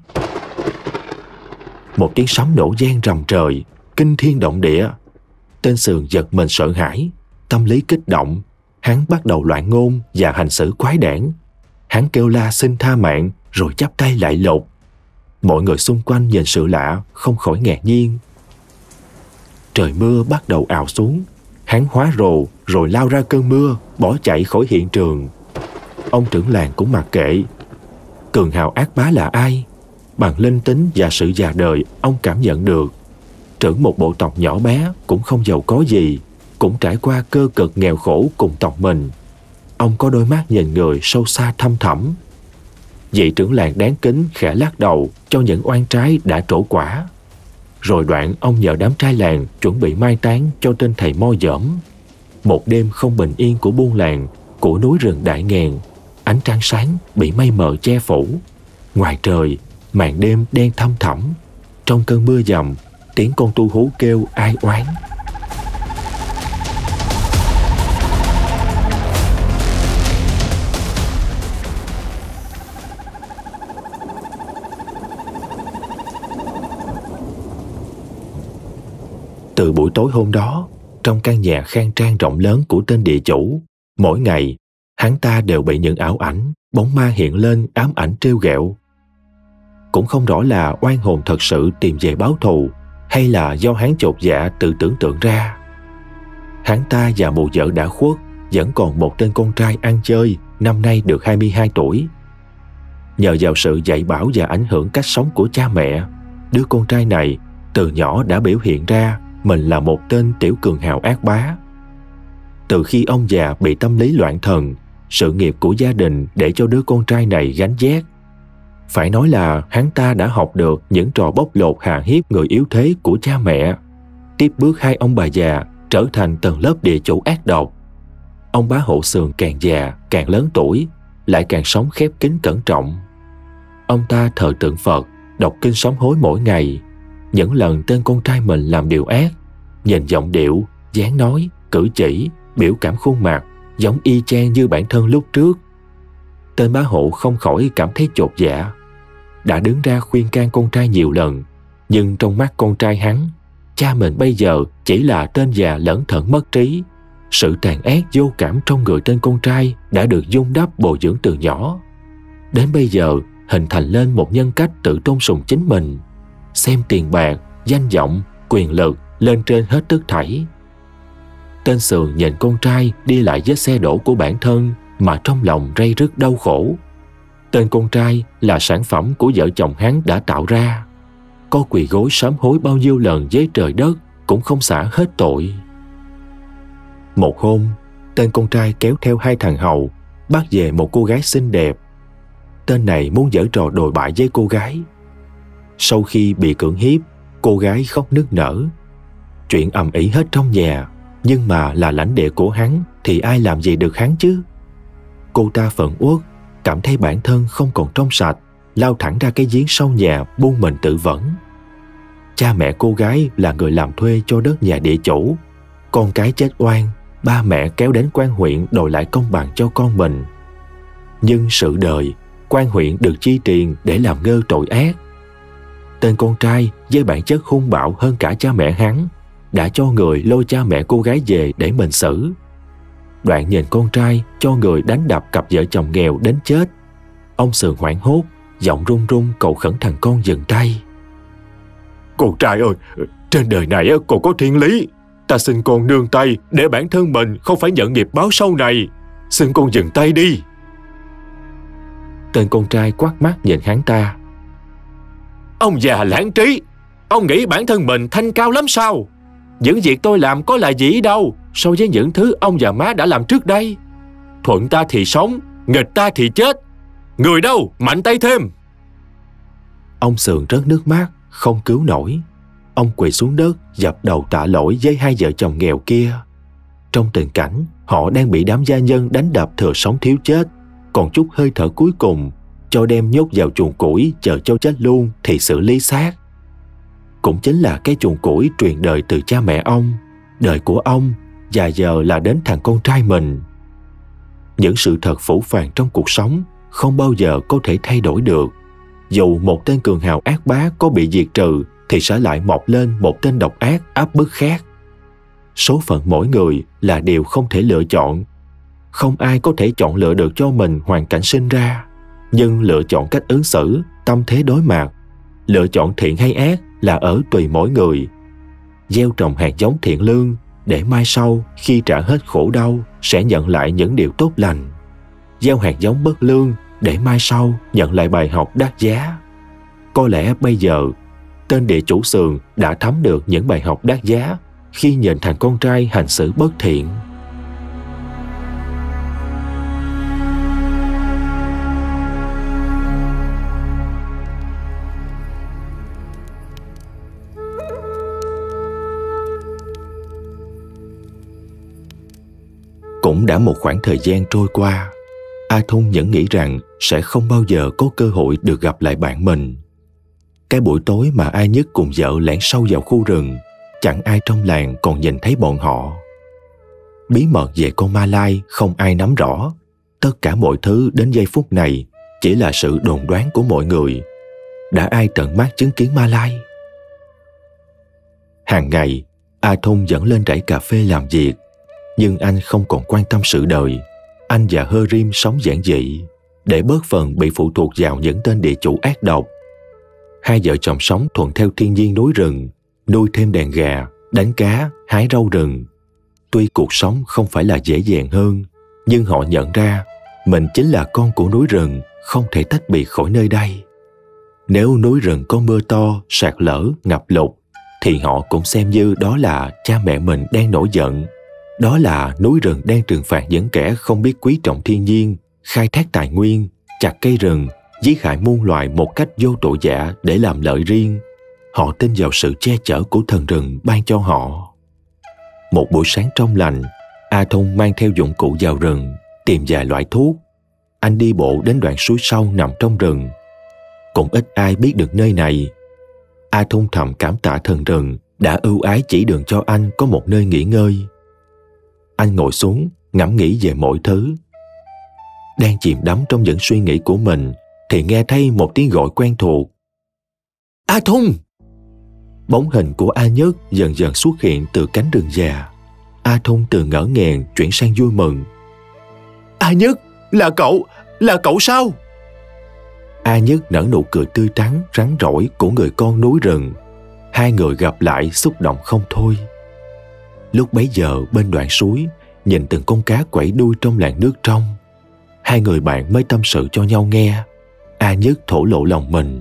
Một tiếng sấm nổ vang rầm trời, kinh thiên động địa. Tên Sườn giật mình sợ hãi, tâm lý kích động. Hắn bắt đầu loạn ngôn và hành xử quái đản. Hắn kêu la xin tha mạng rồi chắp tay lại lột. Mọi người xung quanh nhìn sự lạ không khỏi ngạc nhiên. Trời mưa bắt đầu ào xuống. Hắn hóa rồ rồi lao ra cơn mưa, bỏ chạy khỏi hiện trường. Ông trưởng làng cũng mặc kệ. Cường hào ác bá là ai? Bằng linh tính và sự già đời, ông cảm nhận được. Trưởng một bộ tộc nhỏ bé cũng không giàu có gì, cũng trải qua cơ cực nghèo khổ cùng tộc mình. Ông có đôi mắt nhìn người sâu xa thăm thẳm. Vị trưởng làng đáng kính khẽ lắc đầu cho những oan trái đã trổ quả. Rồi đoạn ông nhờ đám trai làng chuẩn bị mai táng cho tên thầy mo dỏm. Một đêm không bình yên của buôn làng, của núi rừng đại ngàn. Ánh trăng sáng bị mây mờ che phủ. Ngoài trời, màn đêm đen thăm thẳm. Trong cơn mưa dầm, tiếng con tu hú kêu ai oán. Từ buổi tối hôm đó, trong căn nhà khang trang rộng lớn của tên địa chủ, mỗi ngày, hắn ta đều bị những ảo ảnh, bóng ma hiện lên ám ảnh trêu ghẹo. Cũng không rõ là oan hồn thật sự tìm về báo thù hay là do hắn chột dạ tự tưởng tượng ra. Hắn ta và mụ vợ đã khuất, vẫn còn một tên con trai ăn chơi, năm nay được 22 tuổi. Nhờ vào sự dạy bảo và ảnh hưởng cách sống của cha mẹ, đứa con trai này từ nhỏ đã biểu hiện ra mình là một tên tiểu cường hào ác bá. Từ khi ông già bị tâm lý loạn thần, sự nghiệp của gia đình để cho đứa con trai này gánh vác. Phải nói là hắn ta đã học được những trò bóc lột hạ hiếp người yếu thế của cha mẹ, tiếp bước hai ông bà già trở thành tầng lớp địa chủ ác độc. Ông bá Hộ Sườn càng già, càng lớn tuổi, lại càng sống khép kín cẩn trọng. Ông ta thờ tượng Phật, đọc kinh sám hối mỗi ngày. Những lần tên con trai mình làm điều ác, nhìn giọng điệu, dáng nói, cử chỉ, biểu cảm khuôn mặt giống y chang như bản thân lúc trước. Tên bá Hộ không khỏi cảm thấy chột dạ. Đã đứng ra khuyên can con trai nhiều lần, nhưng trong mắt con trai hắn, cha mình bây giờ chỉ là tên già lẩn thẩn mất trí. Sự tàn ác vô cảm trong người tên con trai đã được vun đắp bồi dưỡng từ nhỏ. Đến bây giờ hình thành lên một nhân cách tự tôn sùng chính mình, xem tiền bạc, danh vọng, quyền lực lên trên hết tất thảy. Tên Sườn nhìn con trai đi lại vết xe đổ của bản thân mà trong lòng ray rứt đau khổ. Tên con trai là sản phẩm của vợ chồng hắn đã tạo ra. Có quỳ gối sám hối bao nhiêu lần với trời đất cũng không xả hết tội. Một hôm, tên con trai kéo theo hai thằng hầu bắt về một cô gái xinh đẹp. Tên này muốn giở trò đồi bại với cô gái. Sau khi bị cưỡng hiếp, cô gái khóc nức nở. Chuyện ầm ĩ hết trong nhà, nhưng mà là lãnh địa của hắn thì ai làm gì được hắn chứ? Cô ta phẫn uất, cảm thấy bản thân không còn trong sạch, lao thẳng ra cái giếng sau nhà buông mình tự vẫn. Cha mẹ cô gái là người làm thuê cho đất nhà địa chủ. Con cái chết oan, ba mẹ kéo đến quan huyện đòi lại công bằng cho con mình. Nhưng sự đời, quan huyện được chi tiền để làm ngơ tội ác. Tên con trai với bản chất hung bạo hơn cả cha mẹ hắn đã cho người lôi cha mẹ cô gái về để mình xử. Đoạn nhìn con trai cho người đánh đập cặp vợ chồng nghèo đến chết, ông Sườn hoảng hốt, giọng run run cầu khẩn thằng con dừng tay. Con trai ơi, trên đời này còn có thiên lý. Ta xin con nương tay để bản thân mình không phải nhận nghiệp báo sau này. Xin con dừng tay đi. Tên con trai quát mắt nhìn hắn ta. Ông già lãng trí, ông nghĩ bản thân mình thanh cao lắm sao? Những việc tôi làm có là gì đâu so với những thứ ông và má đã làm trước đây. Thuận ta thì sống, nghịch ta thì chết. Người đâu, mạnh tay thêm. Ông Sườn rớt nước mắt, không cứu nổi. Ông quỳ xuống đất, dập đầu tạ lỗi với hai vợ chồng nghèo kia. Trong tình cảnh họ đang bị đám gia nhân đánh đập thừa sống thiếu chết, còn chút hơi thở cuối cùng cho đem nhốt vào chuồng củi chờ cho chết luôn thì xử lý xác. Cũng chính là cái chuồng củi truyền đời từ cha mẹ ông, đời của ông, và giờ là đến thằng con trai mình. Những sự thật phũ phàng trong cuộc sống không bao giờ có thể thay đổi được. Dù một tên cường hào ác bá có bị diệt trừ thì sẽ lại mọc lên một tên độc ác áp bức khác. Số phận mỗi người là điều không thể lựa chọn. Không ai có thể chọn lựa được cho mình hoàn cảnh sinh ra, nhưng lựa chọn cách ứng xử, tâm thế đối mặt, lựa chọn thiện hay ác là ở tùy mỗi người. Gieo trồng hạt giống thiện lương để mai sau khi trả hết khổ đau sẽ nhận lại những điều tốt lành. Gieo hạt giống bất lương để mai sau nhận lại bài học đắt giá. Có lẽ bây giờ tên địa chủ Sườn đã thấm được những bài học đắt giá khi nhìn thằng con trai hành xử bất thiện. Cũng đã một khoảng thời gian trôi qua, A Thung vẫn nghĩ rằng sẽ không bao giờ có cơ hội được gặp lại bạn mình. Cái buổi tối mà A Nhất cùng vợ lẻn sâu vào khu rừng, chẳng ai trong làng còn nhìn thấy bọn họ. Bí mật về con ma lai không ai nắm rõ. Tất cả mọi thứ đến giây phút này chỉ là sự đồn đoán của mọi người. Đã ai tận mắt chứng kiến ma lai? Hàng ngày, A Thung dẫn lên rẫy cà phê làm việc, nhưng anh không còn quan tâm sự đời. Anh và Hơ Rim sống giản dị để bớt phần bị phụ thuộc vào những tên địa chủ ác độc. Hai vợ chồng sống thuận theo thiên nhiên núi rừng, nuôi thêm đàn gà, đánh cá, hái rau rừng. Tuy cuộc sống không phải là dễ dàng hơn, nhưng họ nhận ra mình chính là con của núi rừng, không thể tách biệt khỏi nơi đây. Nếu núi rừng có mưa to, sạt lở, ngập lụt, thì họ cũng xem như đó là cha mẹ mình đang nổi giận. Đó là núi rừng đang trừng phạt những kẻ không biết quý trọng thiên nhiên, khai thác tài nguyên, chặt cây rừng, giết hại muôn loài một cách vô tội vạ để làm lợi riêng. Họ tin vào sự che chở của thần rừng ban cho họ. Một buổi sáng trong lành, A Thông mang theo dụng cụ vào rừng, tìm vài loại thuốc. Anh đi bộ đến đoạn suối sâu nằm trong rừng. Cũng ít ai biết được nơi này. A Thông thầm cảm tạ thần rừng đã ưu ái chỉ đường cho anh có một nơi nghỉ ngơi. Anh ngồi xuống, ngẫm nghĩ về mọi thứ. Đang chìm đắm trong những suy nghĩ của mình, thì nghe thấy một tiếng gọi quen thuộc. A Thông! Bóng hình của A Nhất dần dần xuất hiện từ cánh rừng già. A Thông từ ngỡ ngàng chuyển sang vui mừng. A Nhất, là cậu sao? A Nhất nở nụ cười tươi tắn, rắn rỏi của người con núi rừng. Hai người gặp lại xúc động không thôi. Lúc bấy giờ bên đoạn suối, nhìn từng con cá quẩy đuôi trong làn nước trong, hai người bạn mới tâm sự cho nhau nghe. A Nhất thổ lộ lòng mình.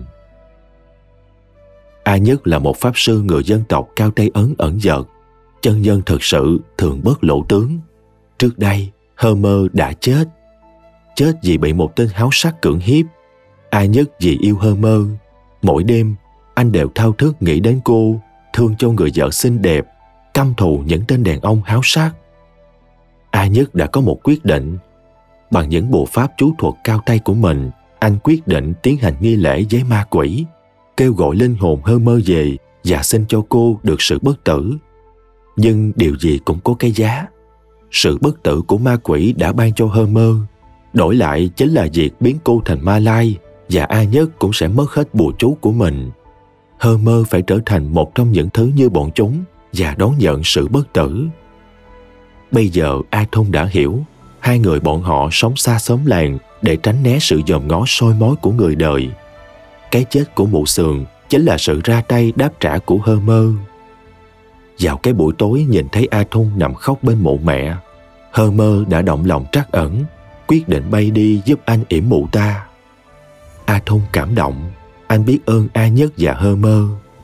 A Nhất là một pháp sư người dân tộc Cao Tây Ấn ẩn dật. Chân nhân thực sự thường bất lộ tướng. Trước đây, Homer đã chết. Chết vì bị một tên háo sắc cưỡng hiếp. A Nhất vì yêu Homer. Mỗi đêm, anh đều thao thức nghĩ đến cô, thương cho người vợ xinh đẹp, căm thù những tên đàn ông háo sắc. A Nhất đã có một quyết định. Bằng những bộ pháp chú thuật cao tay của mình, anh quyết định tiến hành nghi lễ với ma quỷ, kêu gọi linh hồn Homer về và xin cho cô được sự bất tử. Nhưng điều gì cũng có cái giá. Sự bất tử của ma quỷ đã ban cho Homer, đổi lại chính là việc biến cô thành ma lai, và A Nhất cũng sẽ mất hết bùa chú của mình. Homer phải trở thành một trong những thứ như bọn chúng và đón nhận sự bất tử. Bây giờ A Thông đã hiểu, hai người bọn họ sống xa xóm làng để tránh né sự dòm ngó soi mói của người đời. Cái chết của mụ Sườn chính là sự ra tay đáp trả của Homer. Vào cái buổi tối nhìn thấy A Thông nằm khóc bên mộ mẹ, Homer đã động lòng trắc ẩn, quyết định bay đi giúp anh yểm mụ ta. A Thông cảm động, anh biết ơn A Nhất và Homer.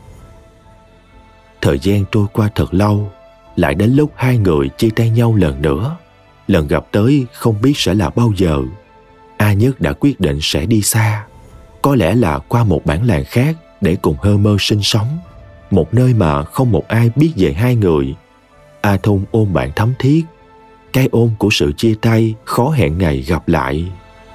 Thời gian trôi qua thật lâu, lại đến lúc hai người chia tay nhau lần nữa. Lần gặp tới không biết sẽ là bao giờ. A Nhất đã quyết định sẽ đi xa, có lẽ là qua một bản làng khác để cùng Homer sinh sống, một nơi mà không một ai biết về hai người. A Thông ôm bạn thắm thiết, cái ôm của sự chia tay khó hẹn ngày gặp lại.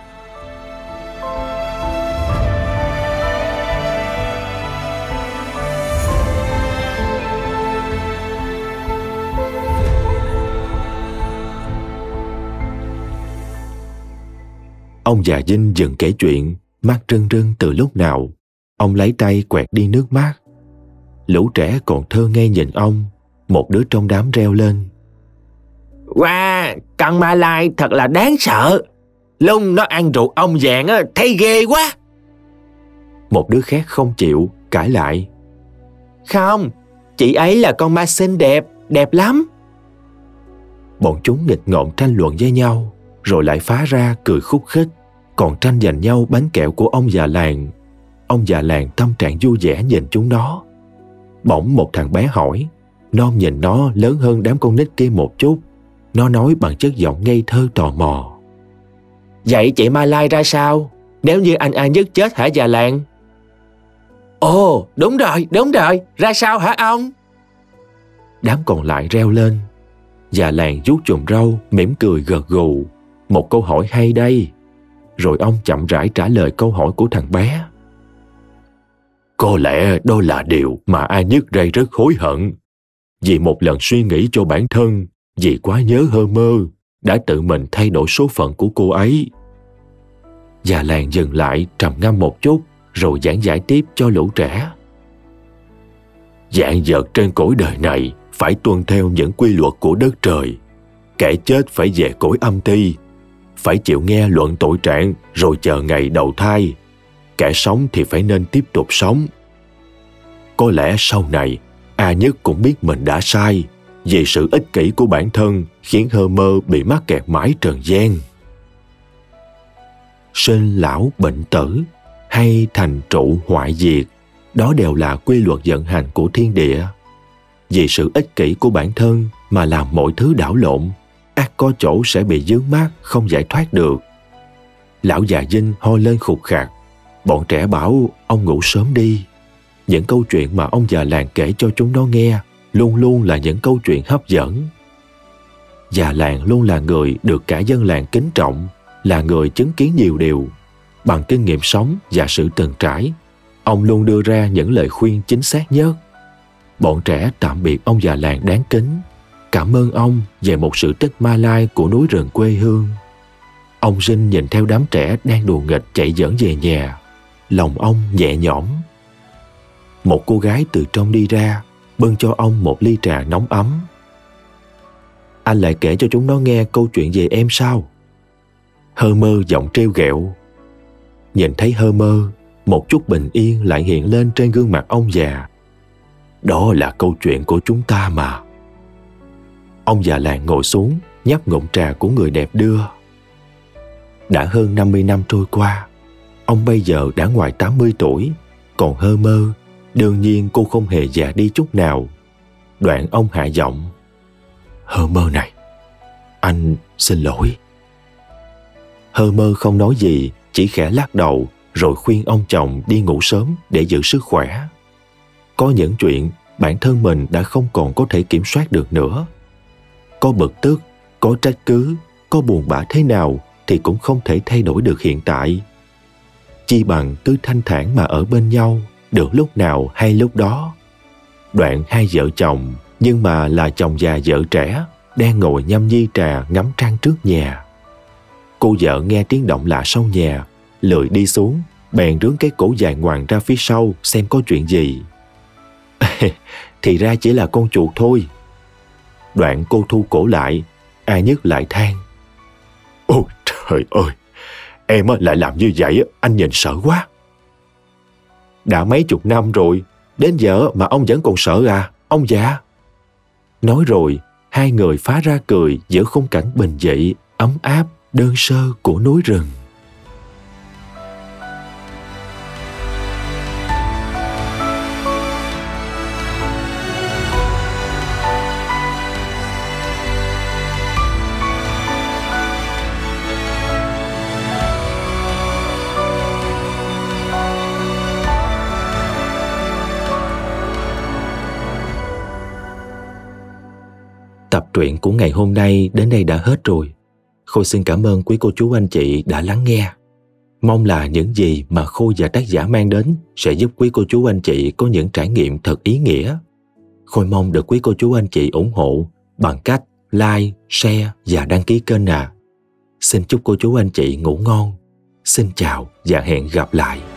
Ông già Vinh dừng kể chuyện, mắt rưng rưng từ lúc nào. Ông lấy tay quẹt đi nước mắt. Lũ trẻ còn thơ ngây nhìn ông. Một đứa trong đám reo lên. Wow, con ma lai thật là đáng sợ. Lung nó ăn rượu ông vàng á, thấy ghê quá. Một đứa khác không chịu, cãi lại. Không, chị ấy là con ma xinh đẹp, đẹp lắm. Bọn chúng nghịch ngợm tranh luận với nhau, rồi lại phá ra cười khúc khích, còn tranh giành nhau bánh kẹo của ông già làng. Ông già làng tâm trạng vui vẻ nhìn chúng nó. Bỗng một thằng bé hỏi, non nhìn nó lớn hơn đám con nít kia một chút. Nó nói bằng chất giọng ngây thơ tò mò. Vậy chị ma lai ra sao, nếu như anh A Nhất chết hả già làng? Ồ, đúng rồi, ra sao hả ông? Đám còn lại reo lên. Già làng vuốt chùm râu, mỉm cười gật gù. Một câu hỏi hay đây. Rồi ông chậm rãi trả lời câu hỏi của thằng bé. Có lẽ đó là điều mà A Nhất Ray rất hối hận. Vì một lần suy nghĩ cho bản thân, vì quá nhớ Homer, đã tự mình thay đổi số phận của cô ấy. Già làng dừng lại trầm ngâm một chút, rồi giảng giải tiếp cho lũ trẻ. Vạn vật trên cõi đời này phải tuân theo những quy luật của đất trời. Kẻ chết phải về cõi âm ti, phải chịu nghe luận tội trạng rồi chờ ngày đầu thai. Kẻ sống thì phải nên tiếp tục sống. Có lẽ sau này, A Nhất cũng biết mình đã sai, vì sự ích kỷ của bản thân khiến Homer bị mắc kẹt mãi trần gian. Sinh lão bệnh tử hay thành trụ hoại diệt, đó đều là quy luật vận hành của thiên địa. vì sự ích kỷ của bản thân mà làm mọi thứ đảo lộn, ắt có chỗ sẽ bị vướng mắc không giải thoát được. Lão già Vinh ho lên khục khạc. Bọn trẻ bảo ông ngủ sớm đi. Những câu chuyện mà ông già làng kể cho chúng nó nghe luôn luôn là những câu chuyện hấp dẫn. Già làng luôn là người được cả dân làng kính trọng, là người chứng kiến nhiều điều. Bằng kinh nghiệm sống và sự từng trải, ông luôn đưa ra những lời khuyên chính xác nhất. Bọn trẻ tạm biệt ông già làng đáng kính, cảm ơn ông về một sự tích ma lai của núi rừng quê hương. Ông Vinh nhìn theo đám trẻ đang đùa nghịch chạy dẫn về nhà, lòng ông nhẹ nhõm. Một cô gái từ trong đi ra, bưng cho ông một ly trà nóng ấm. Anh lại kể cho chúng nó nghe câu chuyện về em sao? Hơ Mơ giọng trêu ghẹo. Nhìn thấy Hơ Mơ, một chút bình yên lại hiện lên trên gương mặt ông già. Đó là câu chuyện của chúng ta mà. Ông già làng ngồi xuống, nhấp ngụm trà của người đẹp đưa. Đã hơn 50 năm trôi qua, ông bây giờ đã ngoài 80 tuổi, còn Hơ Mơ, đương nhiên cô không hề già đi chút nào. Đoạn ông hạ giọng. Hơ Mơ này, anh xin lỗi. Hơ Mơ không nói gì, chỉ khẽ lắc đầu rồi khuyên ông chồng đi ngủ sớm để giữ sức khỏe. Có những chuyện bản thân mình đã không còn có thể kiểm soát được nữa. Có bực tức, có trách cứ, có buồn bã thế nào thì cũng không thể thay đổi được hiện tại. Chi bằng cứ thanh thản mà ở bên nhau, được lúc nào hay lúc đó. Đoạn hai vợ chồng, nhưng mà là chồng già vợ trẻ, đang ngồi nhâm nhi trà ngắm trăng trước nhà. Cô vợ nghe tiếng động lạ sau nhà, lười đi xuống, bèn rướn cái cổ dài ngoằng ra phía sau xem có chuyện gì. Thì ra chỉ là con chuột thôi. Đoạn cô thu cổ lại, A Nhất lại than. Ôi trời ơi, em lại làm như vậy, anh nhìn sợ quá. Đã mấy chục năm rồi, đến giờ mà ông vẫn còn sợ à, ông già? Nói rồi, hai người phá ra cười giữa khung cảnh bình dị, ấm áp, đơn sơ của núi rừng. Tập truyện của ngày hôm nay đến đây đã hết rồi. Khôi xin cảm ơn quý cô chú anh chị đã lắng nghe. Mong là những gì mà Khôi và tác giả mang đến sẽ giúp quý cô chú anh chị có những trải nghiệm thật ý nghĩa. Khôi mong được quý cô chú anh chị ủng hộ bằng cách like, share và đăng ký kênh ạ. Xin chúc cô chú anh chị ngủ ngon. Xin chào và hẹn gặp lại.